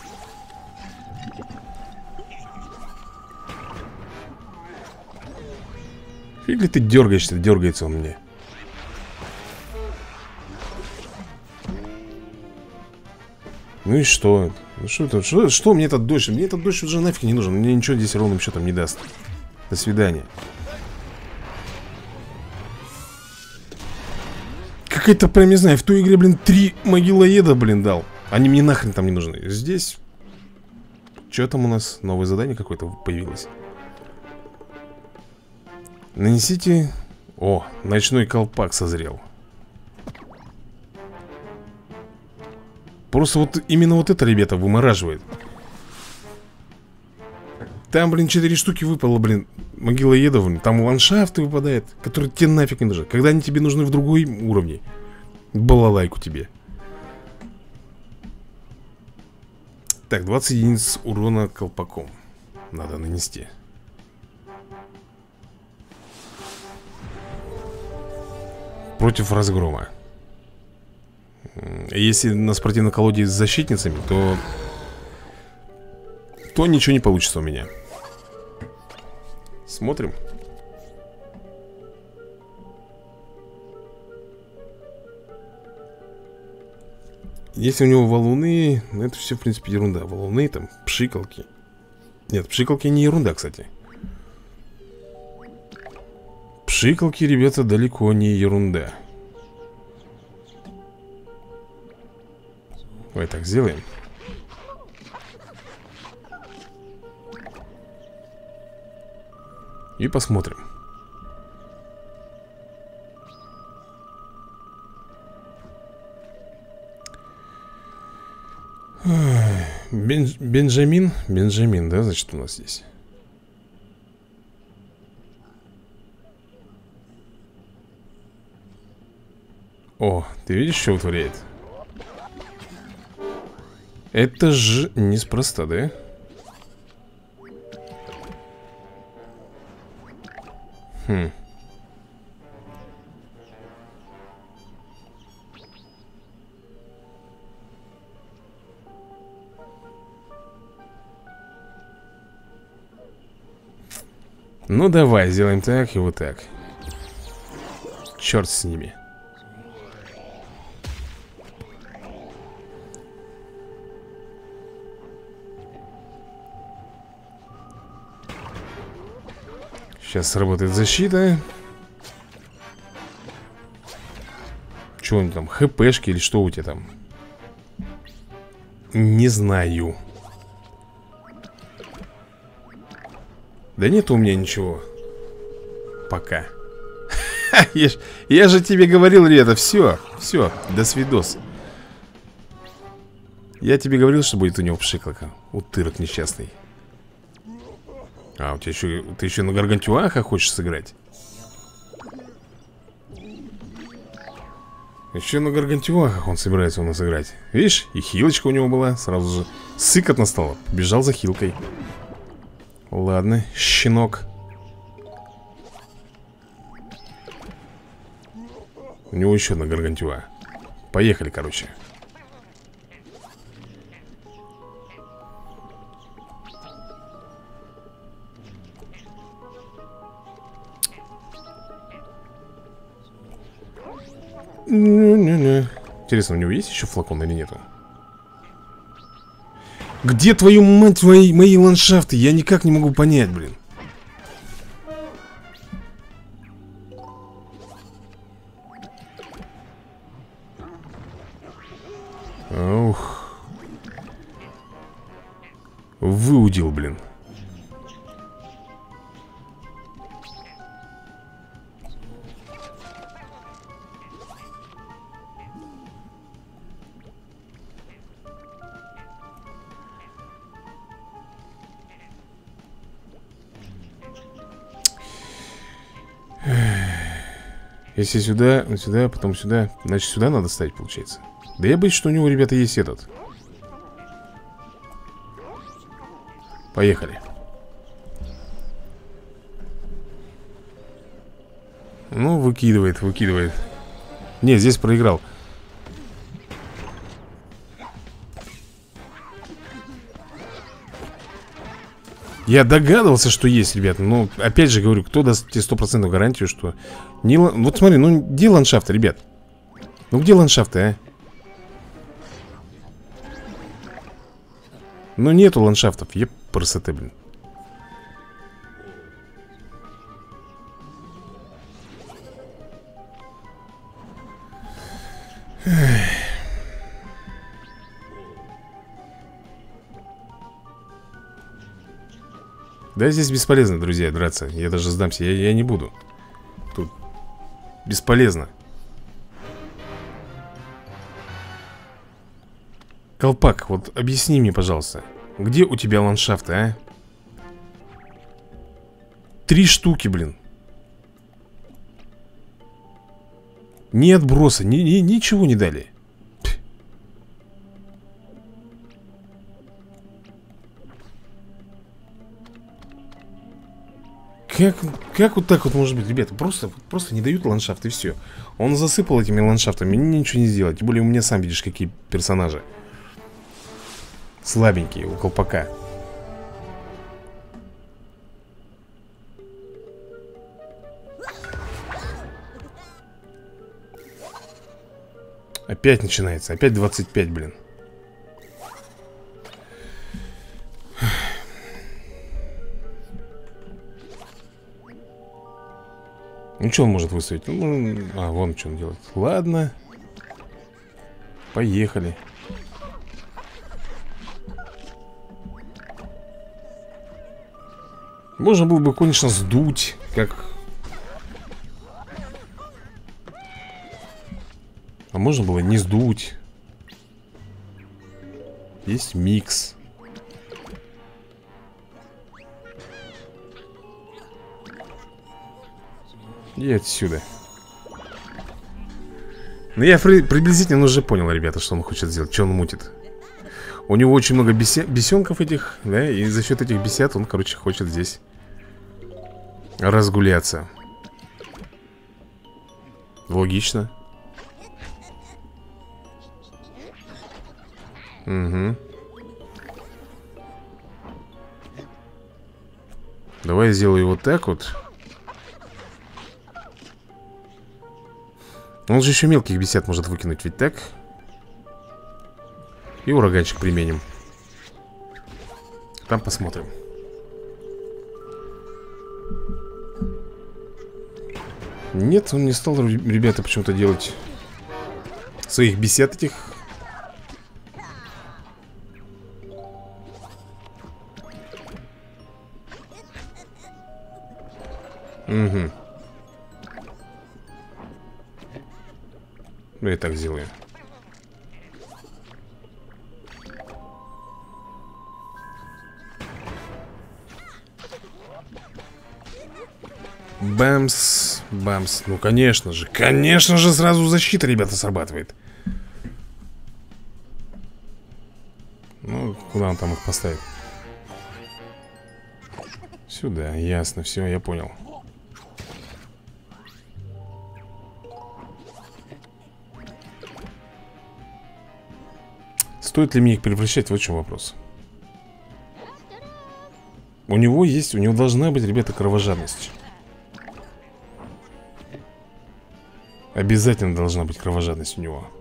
Фиг ли ты дергаешься? Дергается он мне. Ну и что? Ну что это? Что мне этот дождь? Мне этот дождь уже нафиг не нужен. Мне ничего здесь ровным счетом не даст. До свидания. Какая-то, прям не знаю, в той игре, блин, 3 могилоеда, блин, дал. Они мне нахрен там не нужны. Здесь... Что там у нас? Новое задание какое-то появилось. Нанесите... О, ночной колпак созрел. Просто вот именно вот это, ребята, вымораживает. Там, блин, 4 штуки выпало, блин, могилоедов. Там ландшафты выпадают, которые тебе нафиг не нужны. Когда они тебе нужны в другой уровне. Балалайку тебе. Так, 20 единиц урона колпаком надо нанести. Против разгрома. Если на спортивной колоде с защитницами, то ничего не получится у меня. Смотрим. Если у него валуны, ну это все, в принципе, ерунда. Валуны, там, пшикалки. Нет, пшикалки не ерунда, кстати. Пшикалки, ребята, далеко не ерунда. Давай так сделаем. И посмотрим. Бенджамин. Бенджамин, да, значит, у нас здесь. О, ты видишь, что утворяет? Это же неспроста, да? Хм. Ну давай, сделаем так и вот так. Черт с ними. Сейчас сработает защита. Что у них там, хпшки или что у тебя там? Не знаю. Да нет у меня ничего. Пока. Я же тебе говорил, ребята, все, до свидос. Я тебе говорил, что будет у него пшикалка. Утырок несчастный. А, у тебя еще, ты еще на гаргантюаха хочешь сыграть? Еще на гаргантюахах он собирается у нас играть. Видишь, и хилочка у него была. Сразу же сыкотно стало. Побежал за хилкой. Ладно, щенок. У него еще одна гаргантюа. Поехали, короче. Интересно, у него есть еще флакон или нету? Где, твою мать, мои ландшафты? Я никак не могу понять, блин. Ух. Выудил, блин. Если сюда, сюда, потом сюда. Значит, сюда надо ставить, получается. Да я боюсь, что у него, ребята, есть этот. Поехали. Ну, выкидывает, выкидывает. Не, здесь проиграл. Я догадывался, что есть, ребят. Но, опять же говорю, кто даст тебе 100% гарантию, что... Не... Вот смотри, ну где ландшафты, ребят? Ну где ландшафты, а? Ну нету ландшафтов, епрст, блин. Да, здесь бесполезно, друзья, драться. Я даже сдамся, я не буду. Тут бесполезно. Колпак, вот объясни мне, пожалуйста, где у тебя ландшафты, а? 3 штуки, блин. Ни отброса, ничего не дали. Как вот так вот может быть, ребята? Просто не дают ландшафт, и все. Он засыпал этими ландшафтами, ничего не сделать. Тем более у меня, сам видишь, какие персонажи слабенькие у колпака. Опять начинается, опять 25, блин. Ну, что он может выставить? Ну, вон что он делает. Ладно. Поехали. Можно было бы, конечно, сдуть. Как... А можно было не сдуть. Есть микс. И отсюда. Ну, я приблизительно уже понял, ребята, что он хочет сделать, что он мутит. У него очень много бесенков этих, да, и за счет этих бесят он, короче, хочет здесь разгуляться. Логично. Угу. Давай я сделаю вот так вот. Он же еще мелких бесят может выкинуть, ведь так? И ураганчик применим. Там посмотрим. Нет, он не стал, ребята, почему-то делать своих бесят этих. Угу. Ну, я так сделаю. Бамс, бамс. Ну, конечно же, сразу защита, ребята, срабатывает. Ну, куда он там их поставит? Сюда, ясно, все, я понял. Стоит ли мне их превращать? Вот в чем вопрос. У него должна быть, ребята, кровожадность. Обязательно должна быть кровожадность у него.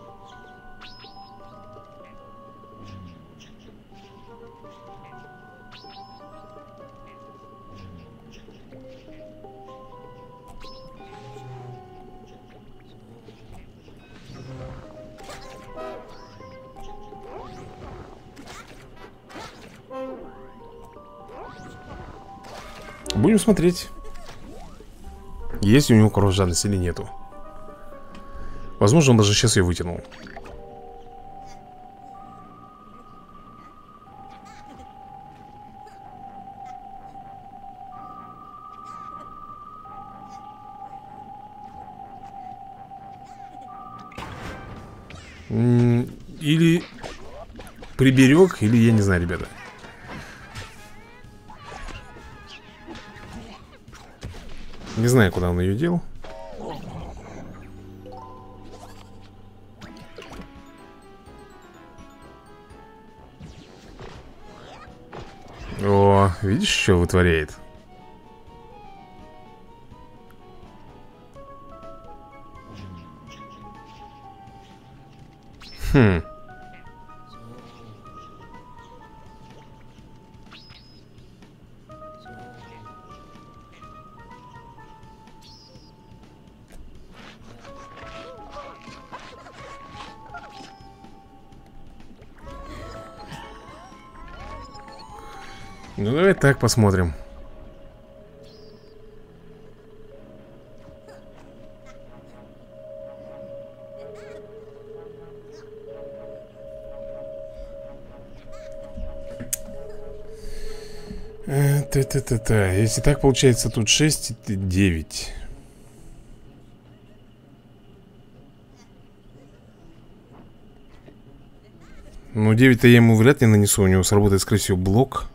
Будем смотреть, есть у него кровожадность или нету. Возможно, он даже сейчас ее вытянул. Или приберег, или я не знаю, ребята. Не знаю, куда он ее дел. О, видишь, что вытворяет? Хм. Ну, давай так посмотрим. Та-та-та-та. Если так получается, тут 6 и 9. Ну, 9-то я ему вряд ли нанесу. У него сработает, скорее всего, блок.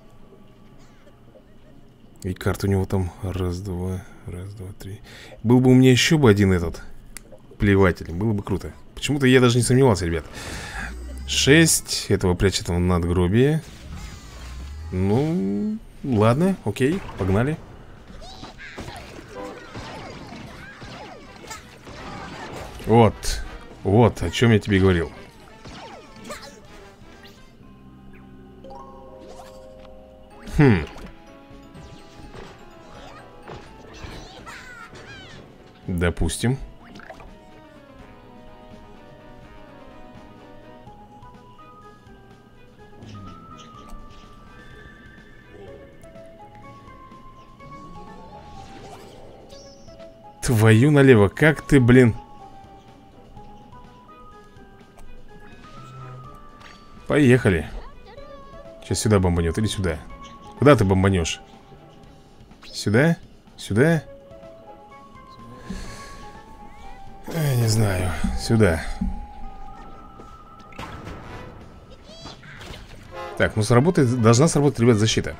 И карта у него там раз, два, три. Был бы у меня еще бы один этот плеватель, было бы круто. Почему-то я даже не сомневался, ребят. 6, этого прячет он в надгробие. Ну, ладно, окей, погнали. Вот, о чем я тебе говорил. Хм. Допустим. Твою налево, как ты, блин. Поехали. Сейчас сюда бомбанет или сюда? Куда ты бомбанешь? Сюда? Сюда? Не знаю. Сюда. Так, ну сработает, должна сработать, ребят, защита.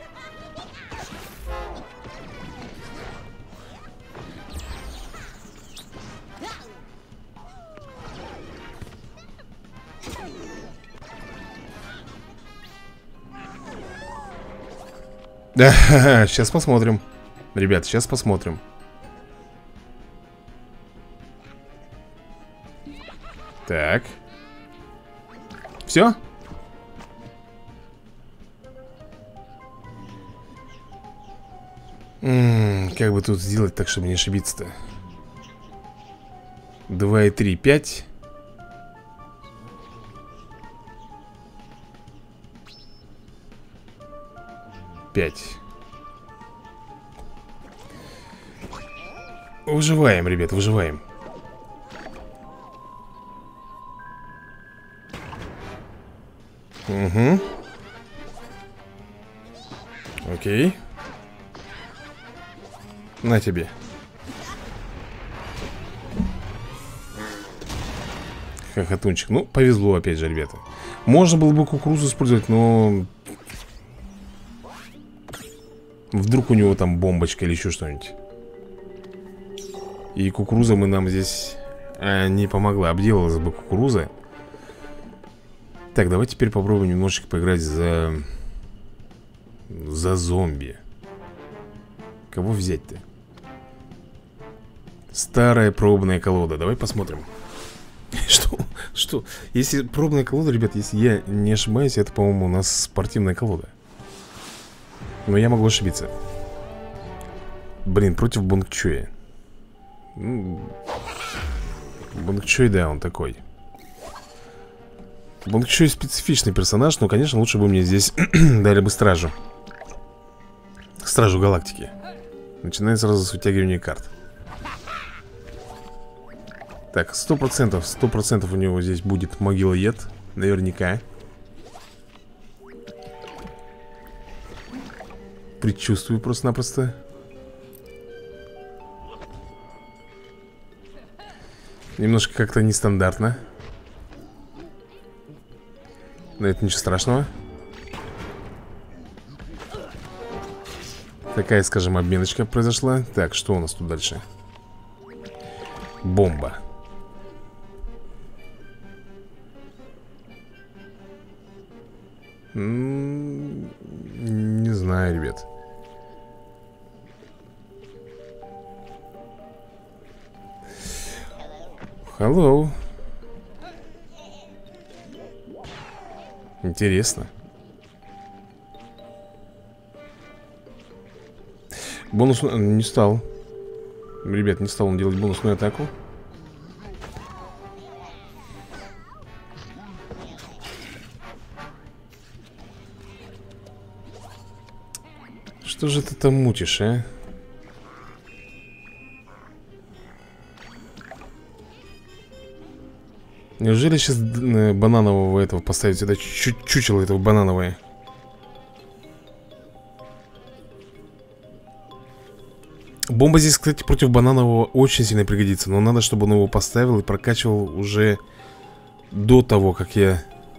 Да, сейчас посмотрим. Ребят, сейчас посмотрим. Так. Все? Как бы тут сделать так, чтобы не ошибиться-то? 2 и 3, 5. Выживаем, ребят, выживаем. Угу. Окей. На тебе. Хохотунчик. Ну, повезло опять же, ребята. Можно было бы кукурузу использовать, но... Вдруг у него там бомбочка или еще что-нибудь. И кукуруза нам здесь не помогла. Обделалась бы кукуруза. Так, давай теперь попробуем немножечко поиграть за зомби. Кого взять-то? Старая пробная колода. Давай посмотрим. Что? Если пробная колода, ребят, если я не ошибаюсь, это, по-моему, у нас спортивная колода. Но я могу ошибиться. Блин, против Бонгчоя. Бонгчой, да, он такой. Бонгчой специфичный персонаж, но, конечно, лучше бы мне здесь дали бы стражу. Стражу галактики. Начинает сразу с вытягивания карт. Так, 100% у него здесь будет могилоед. Наверняка. Предчувствую просто-напросто. Немножко как-то нестандартно. Но это ничего страшного. Такая, скажем, обменочка произошла. Так, что у нас тут дальше? Бомба. Не знаю, ребят. Hello. Интересно. Бонус не стал. Ребят, не стал он делать бонусную атаку. Что же ты там мутишь, а? Неужели сейчас бананового этого поставить? Это чучело этого банановое. Бомба здесь, кстати, против бананового очень сильно пригодится. Но надо, чтобы он его поставил и прокачивал уже до того, как я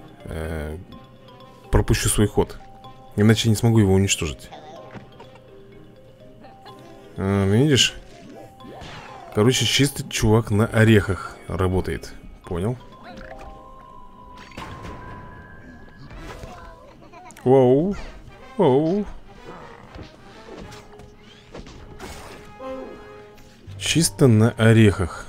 пропущу свой ход. Иначе не смогу его уничтожить. Видишь? Короче, чистый чувак на орехах работает. Понял? Воу. Воу. Чисто на орехах.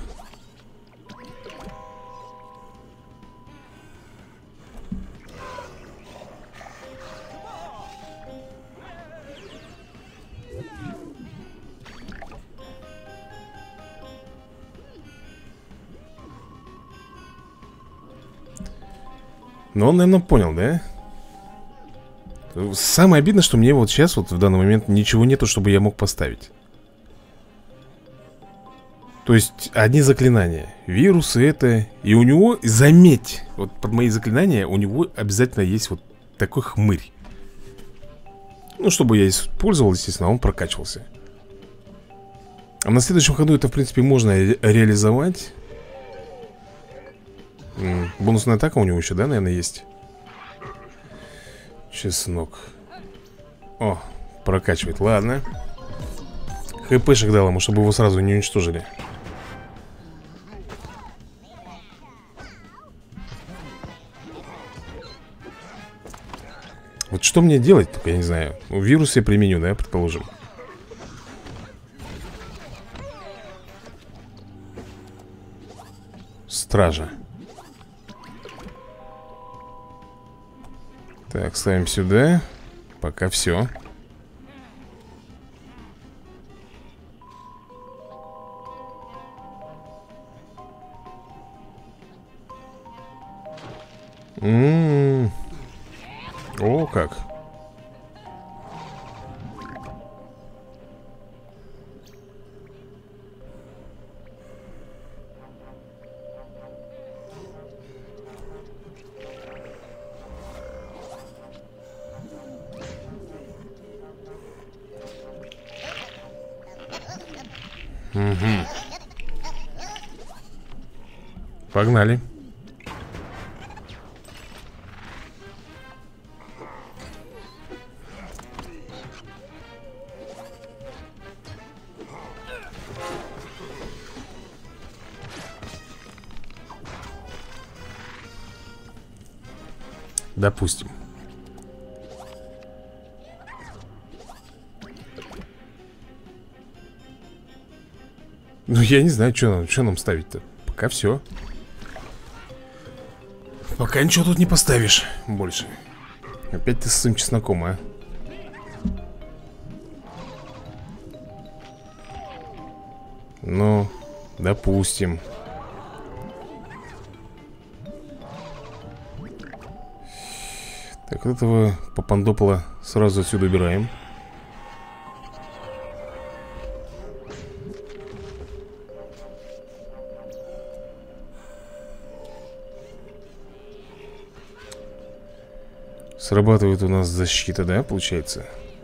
Но он, наверное, понял, да? Самое обидное, что мне вот сейчас, вот в данный момент, ничего нету, чтобы я мог поставить. То есть, одни заклинания. Вирусы это. И у него, заметь, вот под мои заклинания, у него обязательно есть вот такой хмырь. Ну, чтобы я использовал, естественно, он прокачивался. А на следующем ходу это, в принципе, можно реализовать. Бонусная атака у него еще, да, наверное, есть? Чеснок. О, прокачивает, ладно. ХПшек дал ему, чтобы его сразу не уничтожили. Вот что мне делать, только я не знаю. Ну, вирус я применю, да, предположим. Стража. Так, ставим сюда. Пока все. О, как. Погнали. Допустим. Ну, я не знаю, что нам ставить-то. Пока все. Пока ничего тут не поставишь больше. Опять ты с своим чесноком, а? Ну, допустим. Так, вот этого попандопола сразу отсюда убираем. Срабатывает у нас защита, да, получается?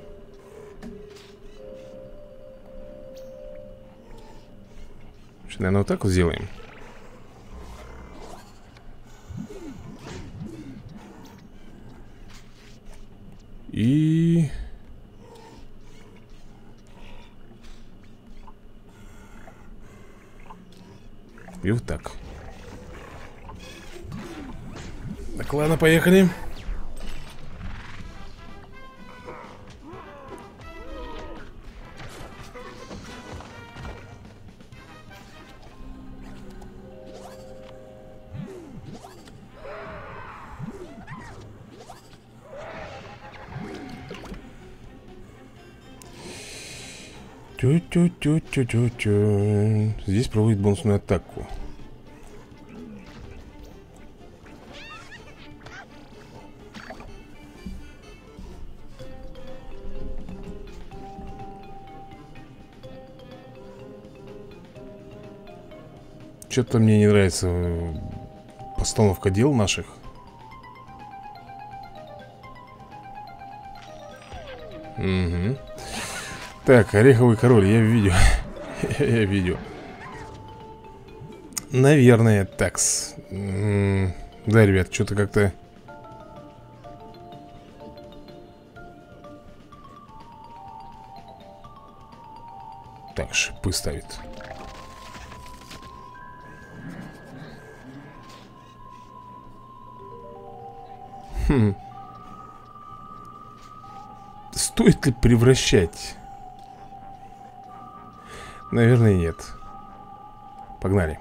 Наверное, вот так вот сделаем. И... И вот так. Так, ладно, поехали. Тю-тю-тю-тю-тю-тю. Здесь проводит бонусную атаку. Что-то мне не нравится постановка дел наших. Угу. Так, ореховый король, я видел. Я видел. Наверное, такс. Да, ребят, что-то как-то... Так, шипы ставит. Стоит ли превращать? Наверное, нет. Погнали.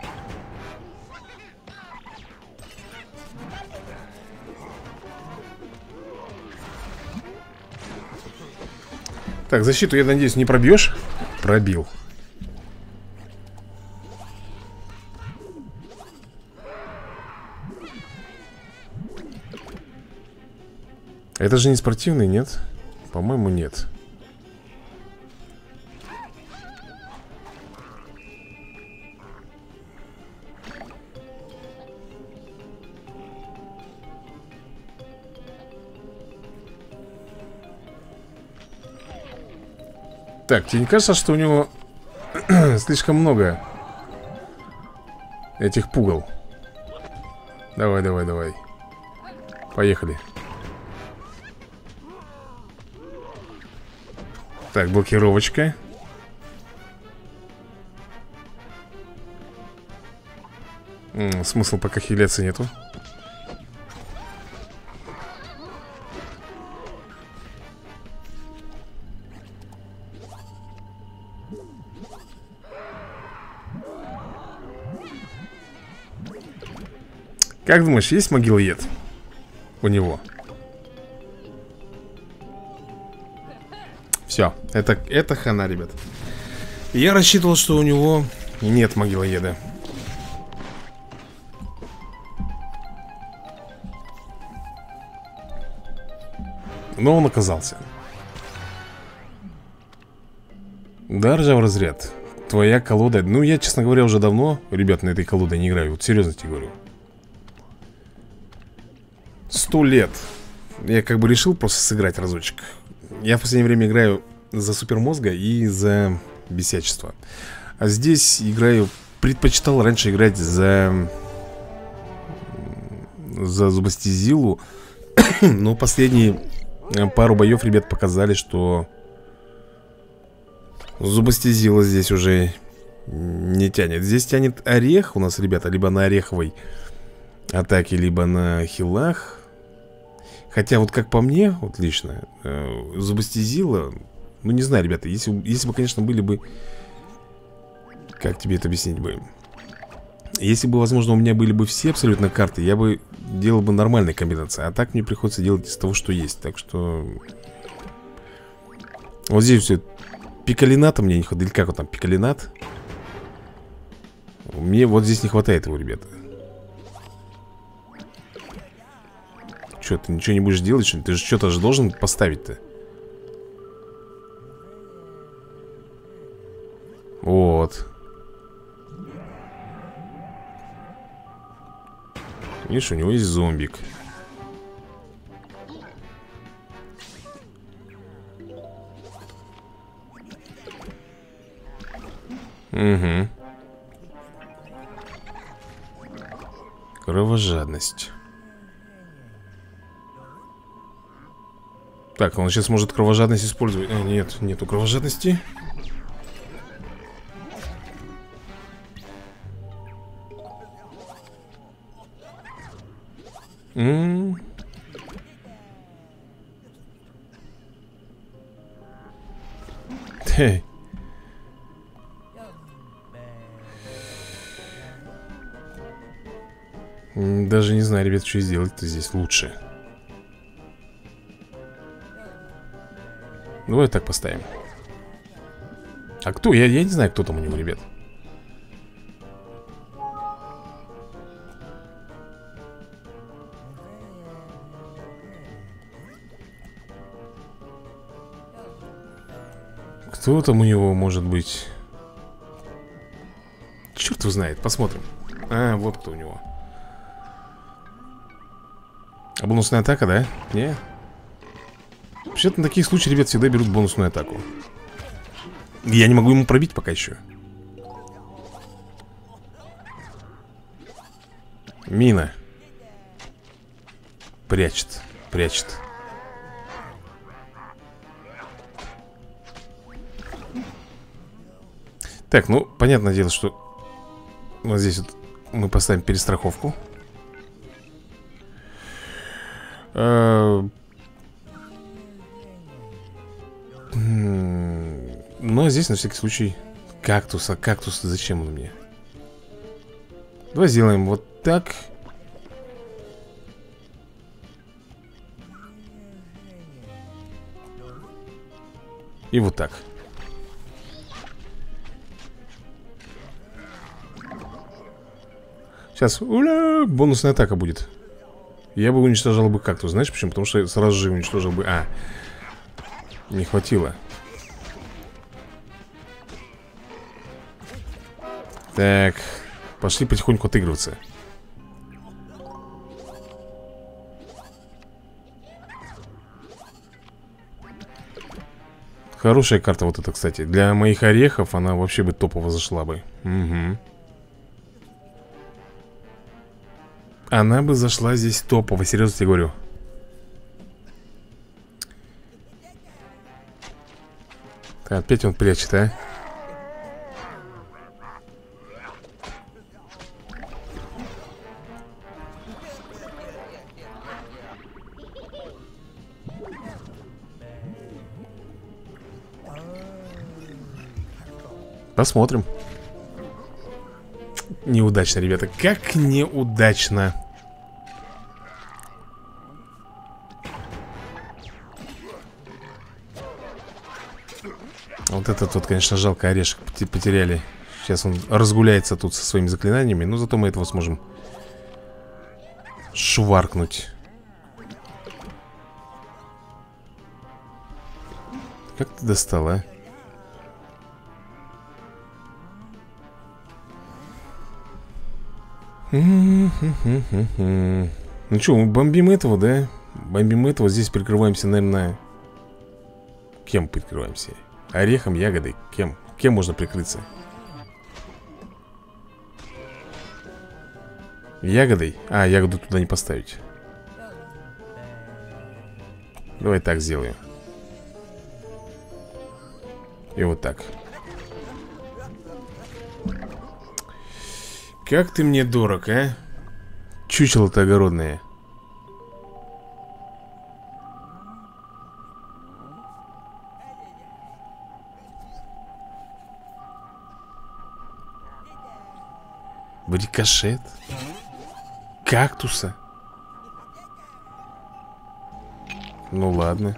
Так, защиту, я надеюсь, не пробьешь? Пробил. Это же не спортивный, нет? По-моему, нет. Так, тебе не кажется, что у него слишком много этих пугал? Давай, давай, давай. Поехали. Так, блокировочка. Смысла пока хиляться нету. Как думаешь, есть могилоед у него? Все, это хана, ребят. Я рассчитывал, что у него нет могилоеда. Но он оказался. Да, ржавый разряд. Твоя колода. Ну, я, честно говоря, уже давно, ребят, на этой колоде не играю. Вот серьезно тебе говорю. 100 лет. Я как бы решил просто сыграть разочек. Я в последнее время играю за супермозга и за бесячество. А здесь играю... Предпочитал раньше играть за зубастизилу. Но последние пару боев, ребят, показали, что зубастизила здесь уже не тянет. Здесь тянет орех у нас, ребята, либо на ореховой атаке, либо на хилах. Хотя вот как по мне, вот лично, зубастизила, ну не знаю, ребята, если бы, конечно, были бы... Как тебе это объяснить бы? Если бы, возможно, у меня были бы все абсолютно карты, я бы делал бы нормальные комбинации. А так мне приходится делать из того, что есть. Так что... Вот здесь все пикалината мне не хватает. Или как он там, пикалинат? Мне вот здесь не хватает его, ребята. Че, ты ничего не будешь делать, что ли? Ты же что-то же должен поставить-то. Вот. Видишь, у него есть зомбик. Угу. Кровожадность. Так, он сейчас может кровожадность использовать. А, нет, нету кровожадности. Хе. Даже не знаю, ребят, что сделать-то здесь лучше. Давай так поставим. А кто? Я не знаю, кто там у него, ребят. Кто там у него может быть? Черт его знает, посмотрим. А, вот кто у него. А бонусная атака, да? Не. Вообще-то на такие случаи, ребят, всегда берут бонусную атаку. Я не могу ему пробить пока еще. Мина. Прячет, прячет. Так, ну, понятное дело, что вот здесь вот мы поставим перестраховку. Но здесь на всякий случай кактус. А кактус зачем он мне? Давай сделаем вот так. И вот так. Сейчас, уля, бонусная атака будет. Я бы уничтожал бы кактус. Знаешь почему? Потому что сразу же уничтожил бы... А, не хватило. Так, пошли потихоньку отыгрываться. Хорошая карта вот эта, кстати. Для моих орехов она вообще бы топово зашла бы. Угу. Она бы зашла здесь топово, серьезно тебе говорю. Опять он прячет, а? Посмотрим. Неудачно, ребята. Как неудачно. Вот этот вот, конечно, жалко орешек потеряли. Сейчас он разгуляется тут со своими заклинаниями. Но зато мы этого сможем шваркнуть. Как ты достал, а? Ну что, мы бомбим этого, да? Бомбим этого, здесь прикрываемся, наверное. Кем прикрываемся? Орехом, ягодой, кем? Кем можно прикрыться? Ягодой? А, ягоду туда не поставить. Давай так сделаем. И вот так. Как ты мне дорог, а? Чучело-то огородное. Рикошет. Кактуса. Ну ладно.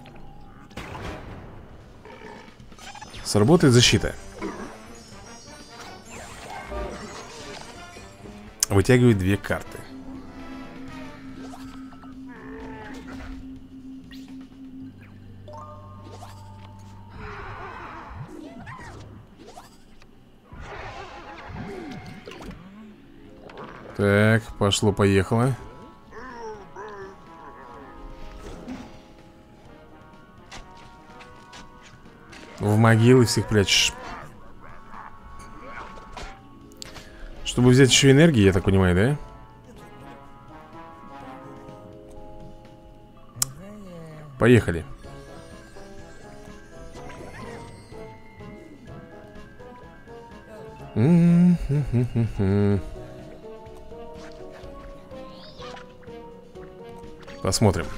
Сработает защита. Вытягивает 2 карты. Так, пошло-поехало. В могилы всех прячешь. Чтобы взять еще энергии, я так понимаю, да? Поехали. Посмотрим.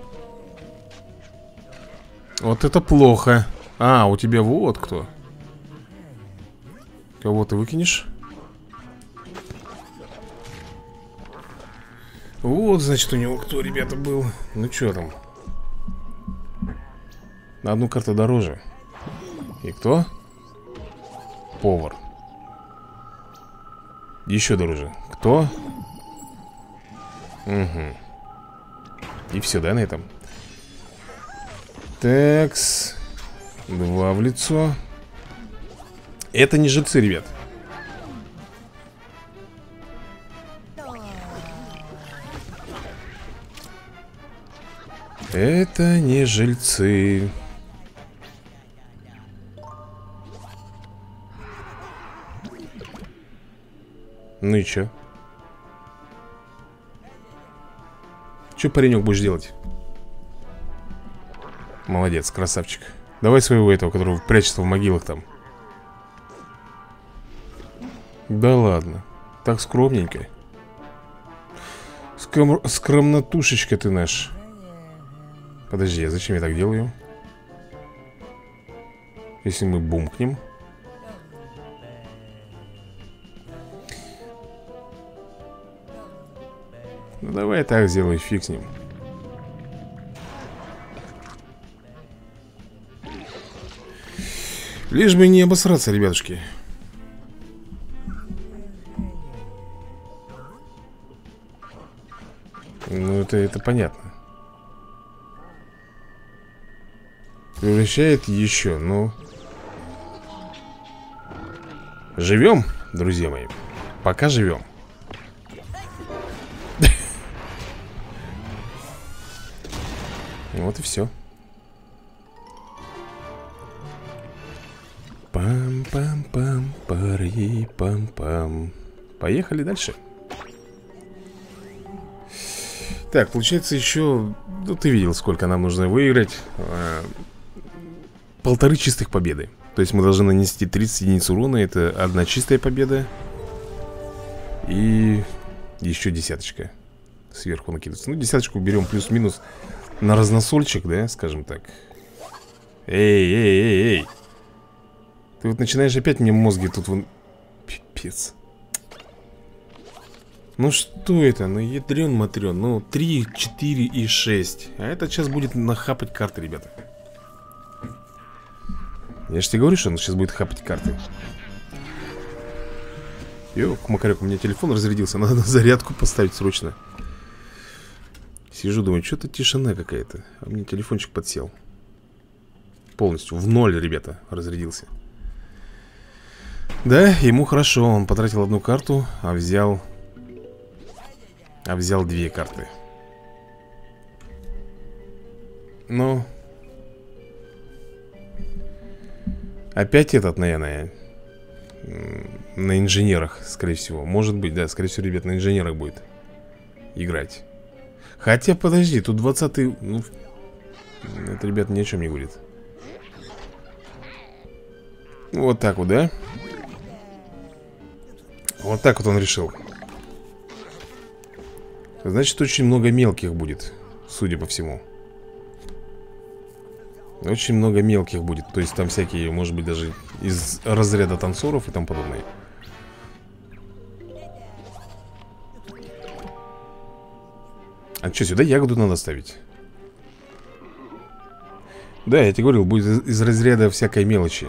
Вот это плохо. А, у тебя вот кто. Кого ты выкинешь? Вот, значит, у него кто, ребята, был. Ну, что там? На одну карту дороже. И кто? Повар. Еще дороже. Кто? Угу. И все, да, на этом? Такс. 2 в лицо. Это не жильцы, ребят. Это не жильцы. Ну и чё? Чё, паренек, будешь делать? Молодец, красавчик. Давай своего этого, которого прячется в могилах там. Да ладно. Так скромненько. Скромнотушечка ты наш. Подожди, а зачем я так делаю? Если мы бумкнем. Ну давай я так сделаю, фиг с ним. Лишь бы не обосраться, ребятушки. Ну это понятно. Превращает еще, ну. Живем, друзья мои. Пока живем. Вот и все. Пам-пам-пам, пари-пам-пам. Поехали дальше. Так, получается еще... Ну, ты видел, сколько нам нужно выиграть. 1,5 чистых победы. То есть мы должны нанести 30 единиц урона. Это 1 чистая победа. И еще десяточка сверху накидывается. Ну, десяточку берем плюс-минус на разносольчик, да, скажем так. Эй. Ты вот начинаешь опять мне мозги тут вон... Пипец. Ну что это? Ну ядрен-матрен. Ну 3, 4 и 6. А это сейчас будет нахапать карты, ребята. Я же тебе говорю, что он сейчас будет хапать карты. Ёк, макарек, у меня телефон разрядился. Надо на зарядку поставить срочно. Сижу, думаю, что-то тишина какая-то. А мне телефончик подсел. Полностью, в ноль, ребята, разрядился. Да, ему хорошо. Он потратил 1 карту, а взял 2 карты. Ну опять этот, наверное, на инженерах, скорее всего. Может быть, да, скорее всего, ребят, на инженерах будет играть. Хотя, подожди, тут 20-й... Ну, это, ребят, ни о чем не говорит. Вот так вот, да? Вот так вот он решил. Значит, очень много мелких будет, судя по всему. Очень много мелких будет. То есть там всякие, может быть, даже из разряда танцоров и тому подобное. А что, сюда ягоду надо ставить? Да, я тебе говорил, будет из разряда всякой мелочи.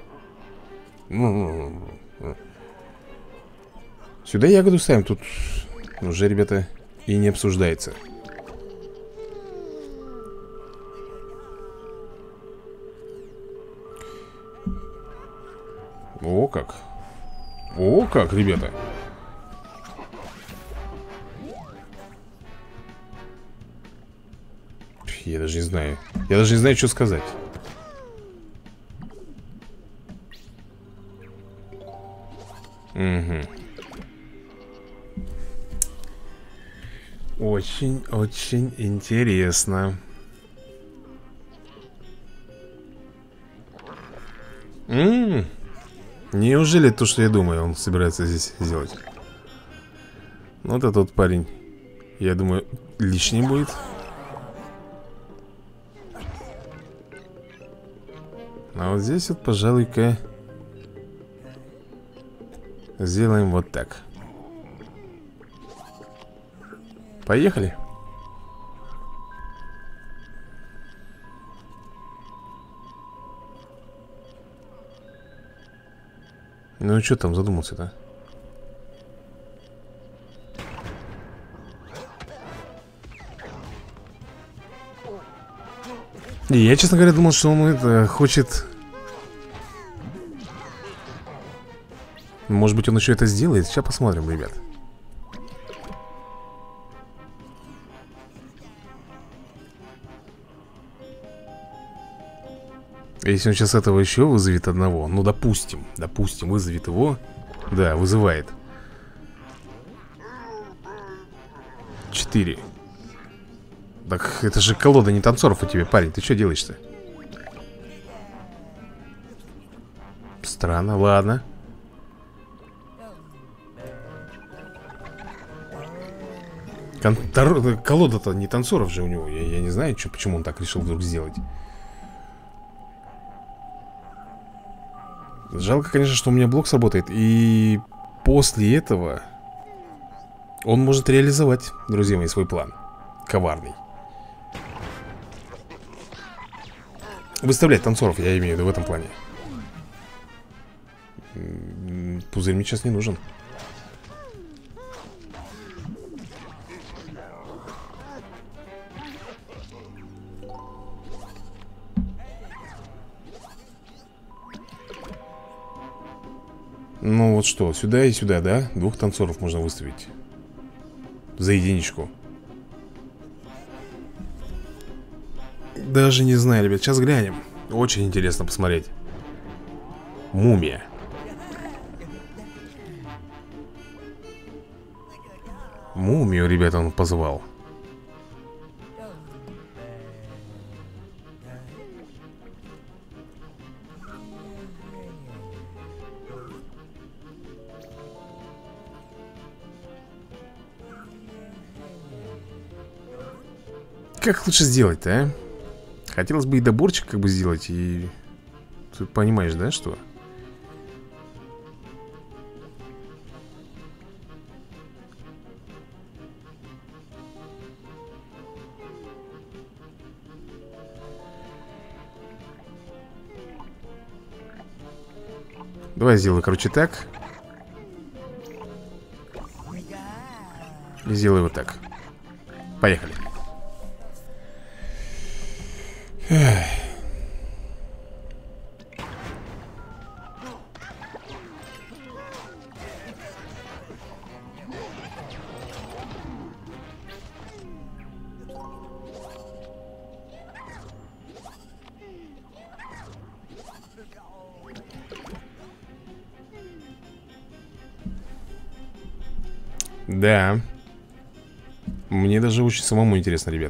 Сюда ягоду ставим. Тут уже, ребята, и не обсуждается. О как. О как, ребята. Я даже не знаю. Я даже не знаю, что сказать. Угу. Очень интересно. Неужели то, что я думаю, он собирается здесь сделать? Вот этот парень, я думаю, лишний будет. А вот здесь вот, пожалуй-ка, сделаем вот так. Поехали. Ну и что там задумался-то? Я, честно говоря, думал, что он это хочет... Может быть, он еще это сделает? Сейчас посмотрим, ребят. Если он сейчас этого еще вызовет одного. Ну, допустим, вызовет его. Да, вызывает. 4. Так это же колода не танцоров у тебя, парень. Ты что делаешь-то? Странно, ладно. Колода-то не танцоров же у него. Я не знаю, почему он так решил вдруг сделать. Жалко, конечно, что у меня блок сработает. И после этого он может реализовать, друзья мои, свой план. Коварный. Выставлять танцоров, я имею в виду в этом плане. Пузырь мне сейчас не нужен. Ну вот что, сюда и сюда, да? 2 танцоров можно выставить. За единичку. Даже не знаю, ребят, сейчас глянем. Очень интересно посмотреть. Мумия. Мумию, ребята, он позвал. Как лучше сделать-то, а? Хотелось бы и доборчик как бы сделать, и... Ты понимаешь, да, что? Давай сделаю, короче, так. И сделаю вот так. Поехали. Эх. Да. Мне даже очень самому интересно, ребят.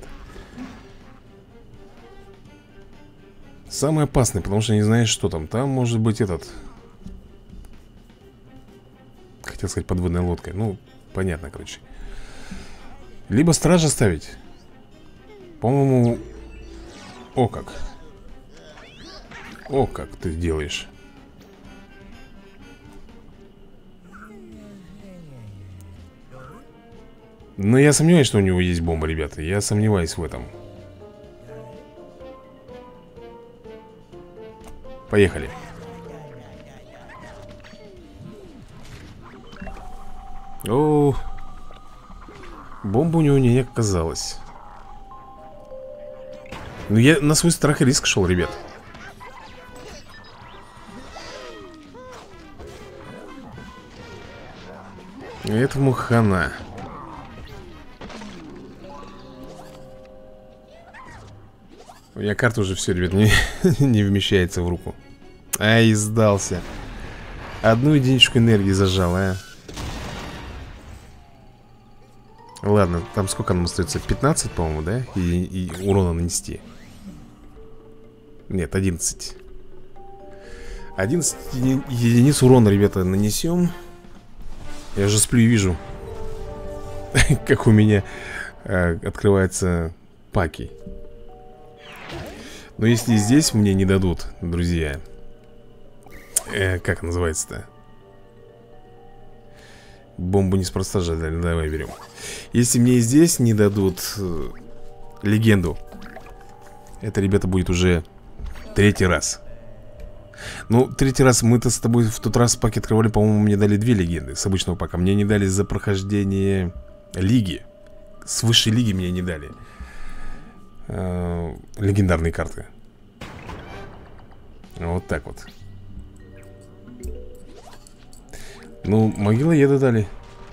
Самый опасный, потому что не знаешь, что там. Там может быть этот... Хотел сказать, подводная лодка. Ну, понятно, короче. Либо стража ставить. По-моему... О как. О как ты делаешь. Но я сомневаюсь, что у него есть бомба, ребята. Я сомневаюсь в этом. Поехали. О, бомба у него не оказалась. Ну я на свой страх и риск шел, ребят. Этому хана. У меня карта уже все, ребят, не вмещается в руку. Ай, сдался. Одну единичку энергии зажал, а. Ладно, там сколько нам остается? 15, по-моему, да? И урона нанести. Нет, 11. 11 единиц урона, ребята, нанесем. Я уже сплю и вижу, как у меня открываются паки. Но если здесь мне не дадут, друзья, как называется-то? Бомбу неспроста же дали, давай берем. Если мне здесь не дадут легенду, это, ребята, будет уже третий раз. Ну, третий раз мы-то с тобой в тот раз паки открывали, по-моему, мне дали 2 легенды с обычного пака. Мне не дали за прохождение лиги. С высшей лиги мне не дали легендарные карты. Вот так вот. Ну, могилоеда дали.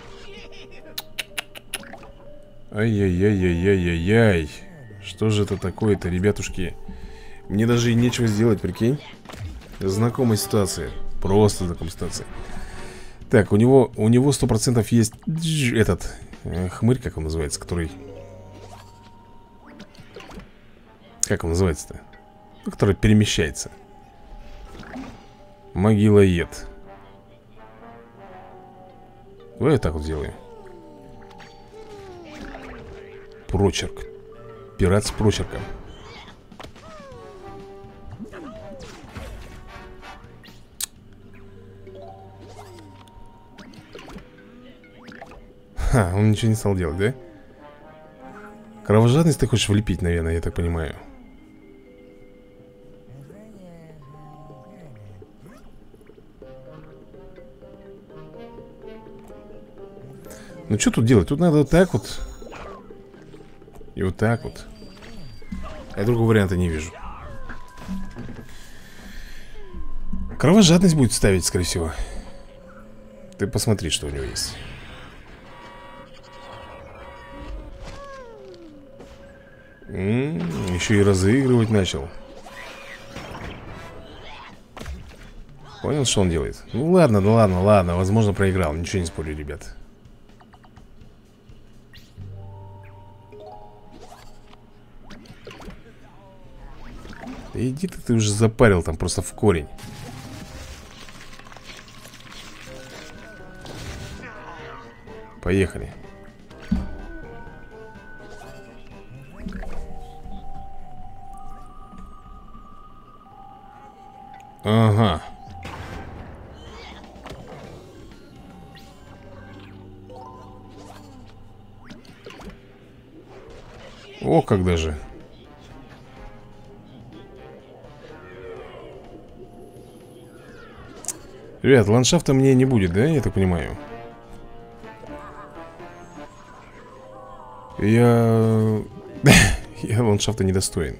Ай-яй-яй-яй-яй-яй-яй. Что же это такое-то, ребятушки? Мне даже и нечего сделать, прикинь. Знакомая ситуация. Просто знакомая ситуация. Так, у него 100% есть этот хмырь, как он называется, который... Как он называется-то? Который перемещается. Могилоед. Давай я так вот сделаю. Прочерк. Пират с прочерком. Ха, он ничего не стал делать, да? Кровожадность ты хочешь влепить, наверное, я так понимаю. Ну что тут делать? Тут надо вот так вот. И вот так вот. Я другого варианта не вижу. Кровожадность будет ставить, скорее всего. Ты посмотри, что у него есть. Еще и разыгрывать начал. Понял, что он делает? Ну ладно, ну ладно, ладно. Возможно, проиграл. Ничего не спорю, ребят. Да иди ты уже запарил там просто в корень. Поехали. Ага. О, как даже. Ребят, ландшафта мне не будет, да, я так понимаю? Я ландшафта недостоин.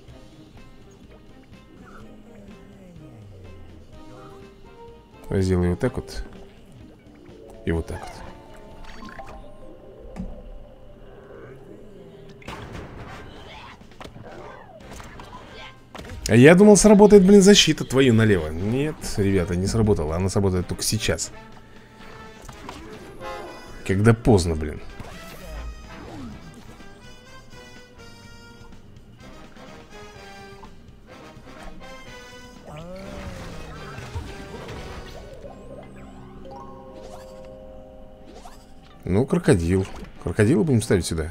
Сделаю вот так вот. И вот так вот. А я думал, сработает, блин, защита твою налево. Нет, ребята, не сработала. Она сработает только сейчас. Когда поздно, блин. Ну, крокодил. Крокодила будем ставить сюда.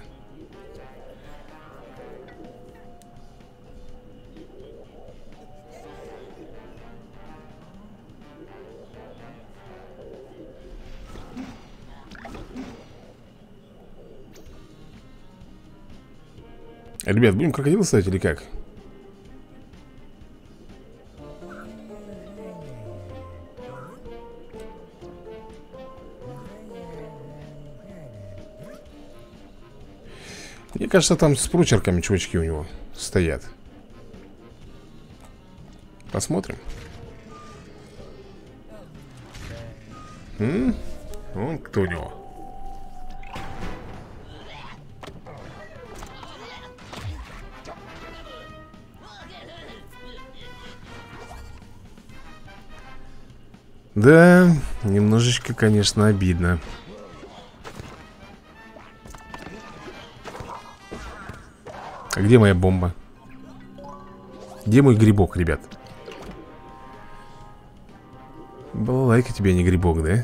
Ребят, будем крокодила ставить или как? Мне кажется, там с прочерками чувачки у него стоят. Посмотрим. Вон кто у него. Да, немножечко, конечно, обидно. А где моя бомба? Где мой грибок, ребят? Балалайка тебе, не грибок, да?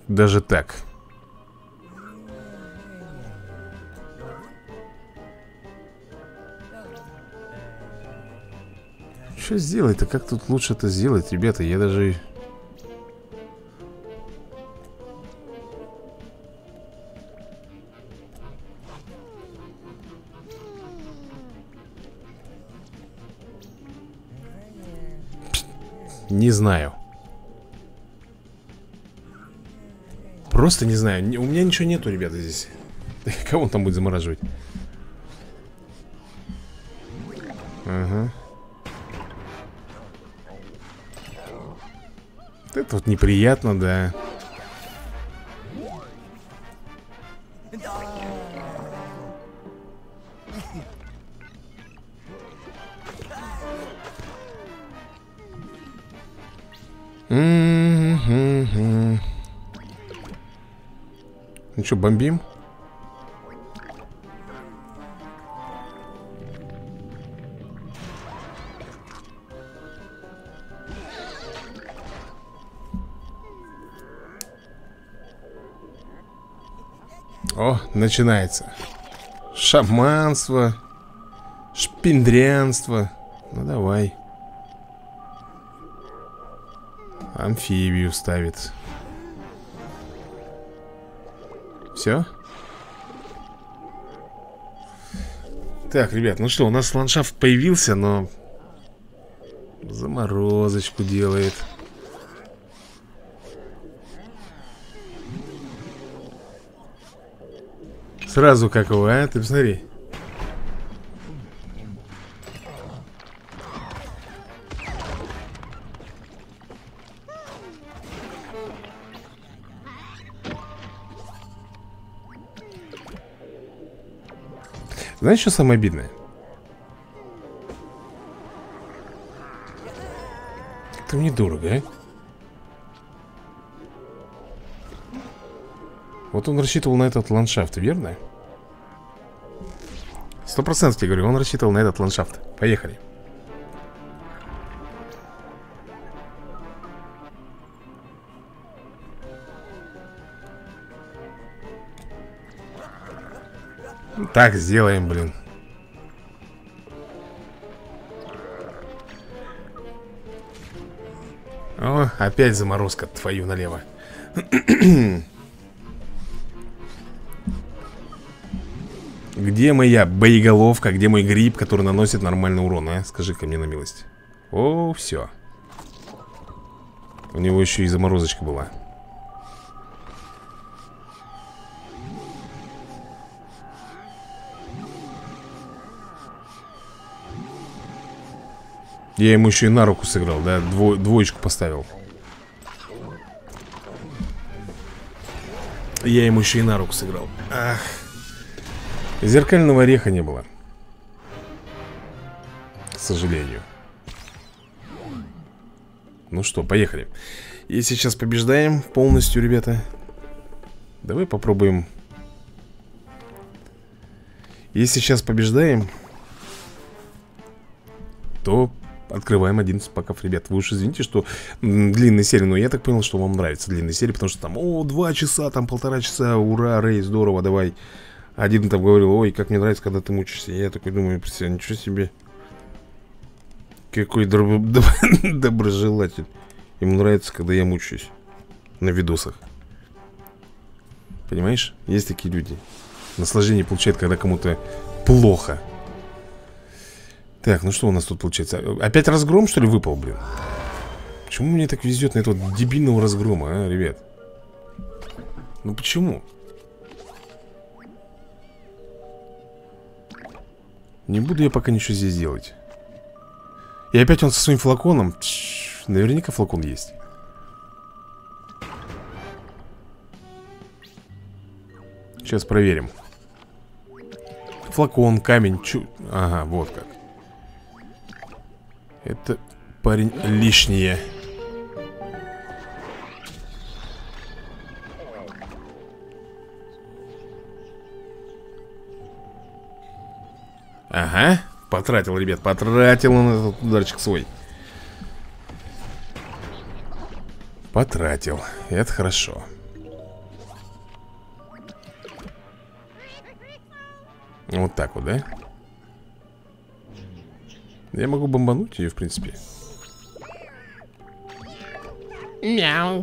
Даже так. Что сделать-то? Как тут лучше это сделать, ребята? Я даже... Не знаю. Просто не знаю. У меня ничего нету, ребята, здесь. Кого он там будет замораживать? Ага. Это вот неприятно, да. Ну что, бомбим? О, начинается. Шаманство. Шпиндрянство. Ну давай. Амфибию ставит. Все? Так, ребят, ну что, у нас ландшафт появился, но заморозочку делает. Сразу как его, а? Ты посмотри. Знаешь, что самое обидное? Это мне дорого, а? Вот он рассчитывал на этот ландшафт, верно? 100% я говорю, он рассчитывал на этот ландшафт. Поехали. Так сделаем, блин. О, опять заморозка, твою налево. Где моя боеголовка? Где мой гриб, который наносит нормальный урон, а? Скажи-ка мне на милость. О, все. У него еще и заморозочка была. Я ему еще и на руку сыграл, да? Двоечку поставил. Я ему еще и на руку сыграл. Ах. Зеркального ореха не было. К сожалению. Ну что, поехали. И сейчас побеждаем полностью, ребята. Давай попробуем. Если сейчас побеждаем, то открываем 11 паков, ребят. Вы уж извините, что длинная серия, но я так понял, что вам нравится длинная серия, потому что там, 2 часа, там 1,5 часа, ура, Рэй, здорово, давай. Один там говорил, ой, как мне нравится, когда ты мучишься. Я такой думаю, ничего себе. Какой доброжелатель. Ему нравится, когда я мучаюсь на видосах. Понимаешь? Есть такие люди. Наслаждение получает, когда кому-то плохо. Так, ну что у нас тут получается? Опять разгром, что ли, выпал, блин? Почему мне так везет на этого дебильного разгрома, а, ребят? Ну почему? Не буду я пока ничего здесь делать. И опять он со своим флаконом. Наверняка флакон есть. Сейчас проверим. Флакон, камень, Ага, вот как. Это, парень, лишнее. Ага, потратил, ребят, потратил он этот ударчик свой. Потратил, это хорошо. Вот так вот, да? Я могу бомбануть ее, в принципе. Мяу.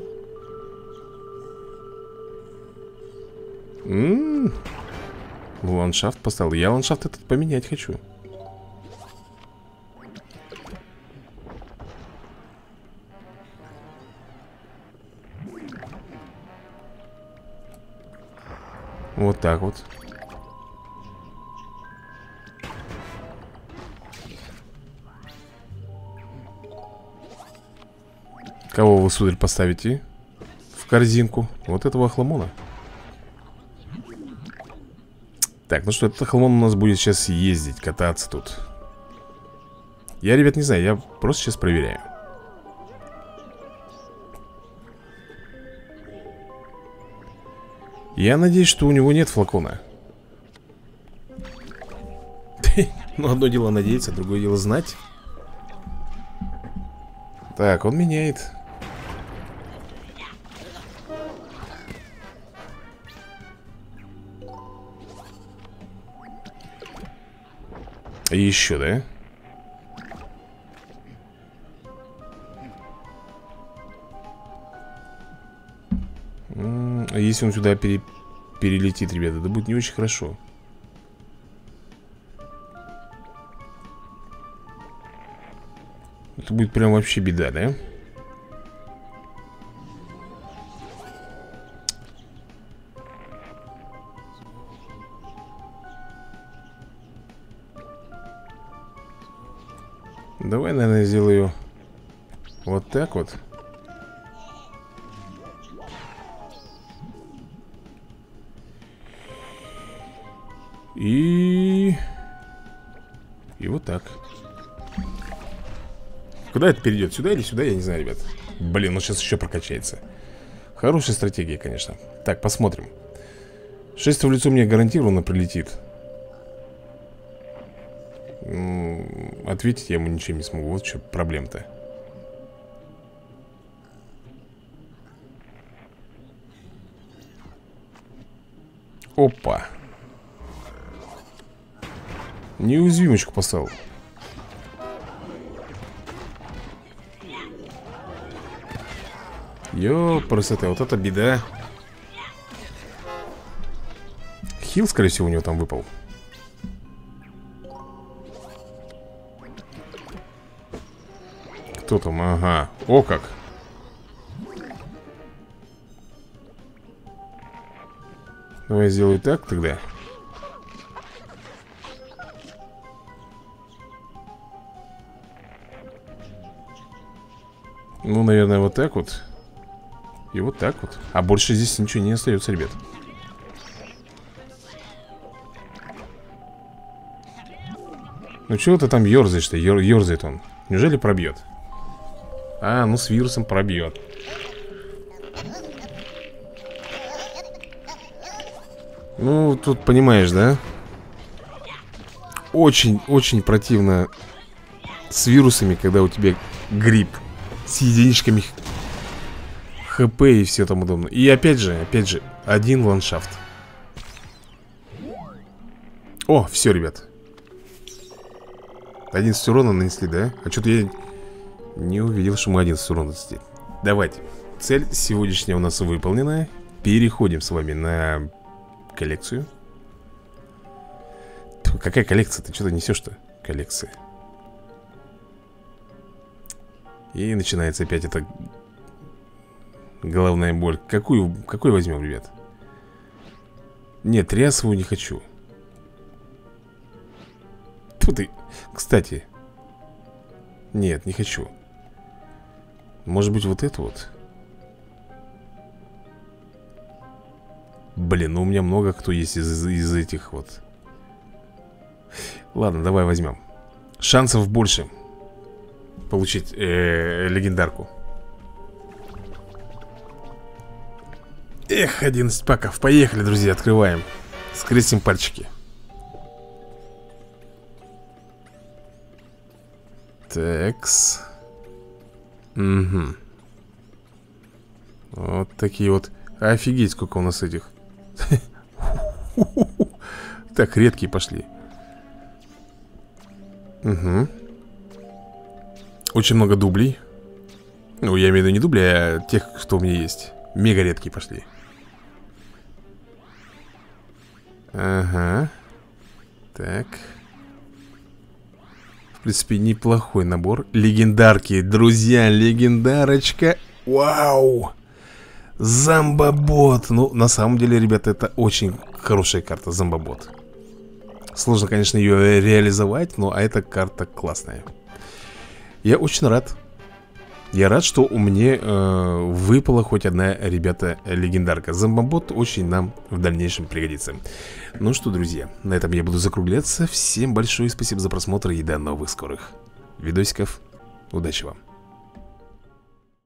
Ландшафт поставил. Я ландшафт этот поменять хочу. Вот так вот. Кого вы, сударь, поставите в корзинку? Вот этого хламона. Так, ну что, этот хламон у нас будет сейчас ездить, кататься тут. Я, ребят, не знаю, я просто сейчас проверяю. Я надеюсь, что у него нет флакона. Ну, одно дело надеяться, другое дело знать. Так, он меняет. И еще, да? А если он сюда перелетит, ребята, это будет не очень хорошо. Это будет прям вообще беда, да? Давай, наверное, сделаю вот так вот. И вот так. Куда это перейдет? Сюда или сюда? Я не знаю, ребят. Блин, он сейчас еще прокачается. Хорошая стратегия, конечно. Так, посмотрим. Шествие в лицо мне гарантированно прилетит. Ответить я ему ничем не смогу. Вот что проблема-то. Опа. Неуязвимочку поставил. Ёпрст, вот это беда. Хил, скорее всего, у него там выпал. Кто там? Ага. О как. Давай сделаю так тогда. Ну, наверное, вот так вот. И вот так вот. А больше здесь ничего не остается, ребят. Ну, чего ты там ерзаешь-то? Ерзает он. Неужели пробьет? А, ну с вирусом пробьет. Ну, тут понимаешь, да? Очень противно с вирусами, когда у тебя грипп. С единичками ХП и все там удобно. И опять же, один ландшафт. О, все, ребят. 11 урона нанесли, да? А что-то я не увидел, что мы 11 урона нанесли. Давайте. Цель сегодняшняя у нас выполнена. Переходим с вами на коллекцию. Какая коллекция? Ты что-то несешь-то? Коллекция. И начинается опять эта головная боль. Какую возьмем, ребят? Нет, трясовую не хочу. Тут и... Кстати. Нет, не хочу. Может быть, вот эту вот? Блин, ну у меня много кто есть из этих вот. Ладно, давай возьмем. Шансов больше получить легендарку. Эх, 11 паков. Поехали, друзья, открываем. Скрестим пальчики. Такс. Угу. Вот такие вот. Офигеть, сколько у нас этих. Так, редкие пошли. Угу. Очень много дублей. Ну, я имею в виду не дубли, а тех, что у меня есть. Мега редкие пошли. Ага. Так. В принципе, неплохой набор. Легендарки, друзья, легендарочка. Вау! Зомбобот. Ну, на самом деле, ребята, это очень хорошая карта, Зомбобот. Сложно, конечно, ее реализовать, но эта карта классная. Я очень рад. Я рад, что у меня выпала хоть одна, ребята, легендарка. Зомбобот очень нам в дальнейшем пригодится. Ну что, друзья, на этом я буду закругляться. Всем большое спасибо за просмотр и до новых скорых видосиков. Удачи вам!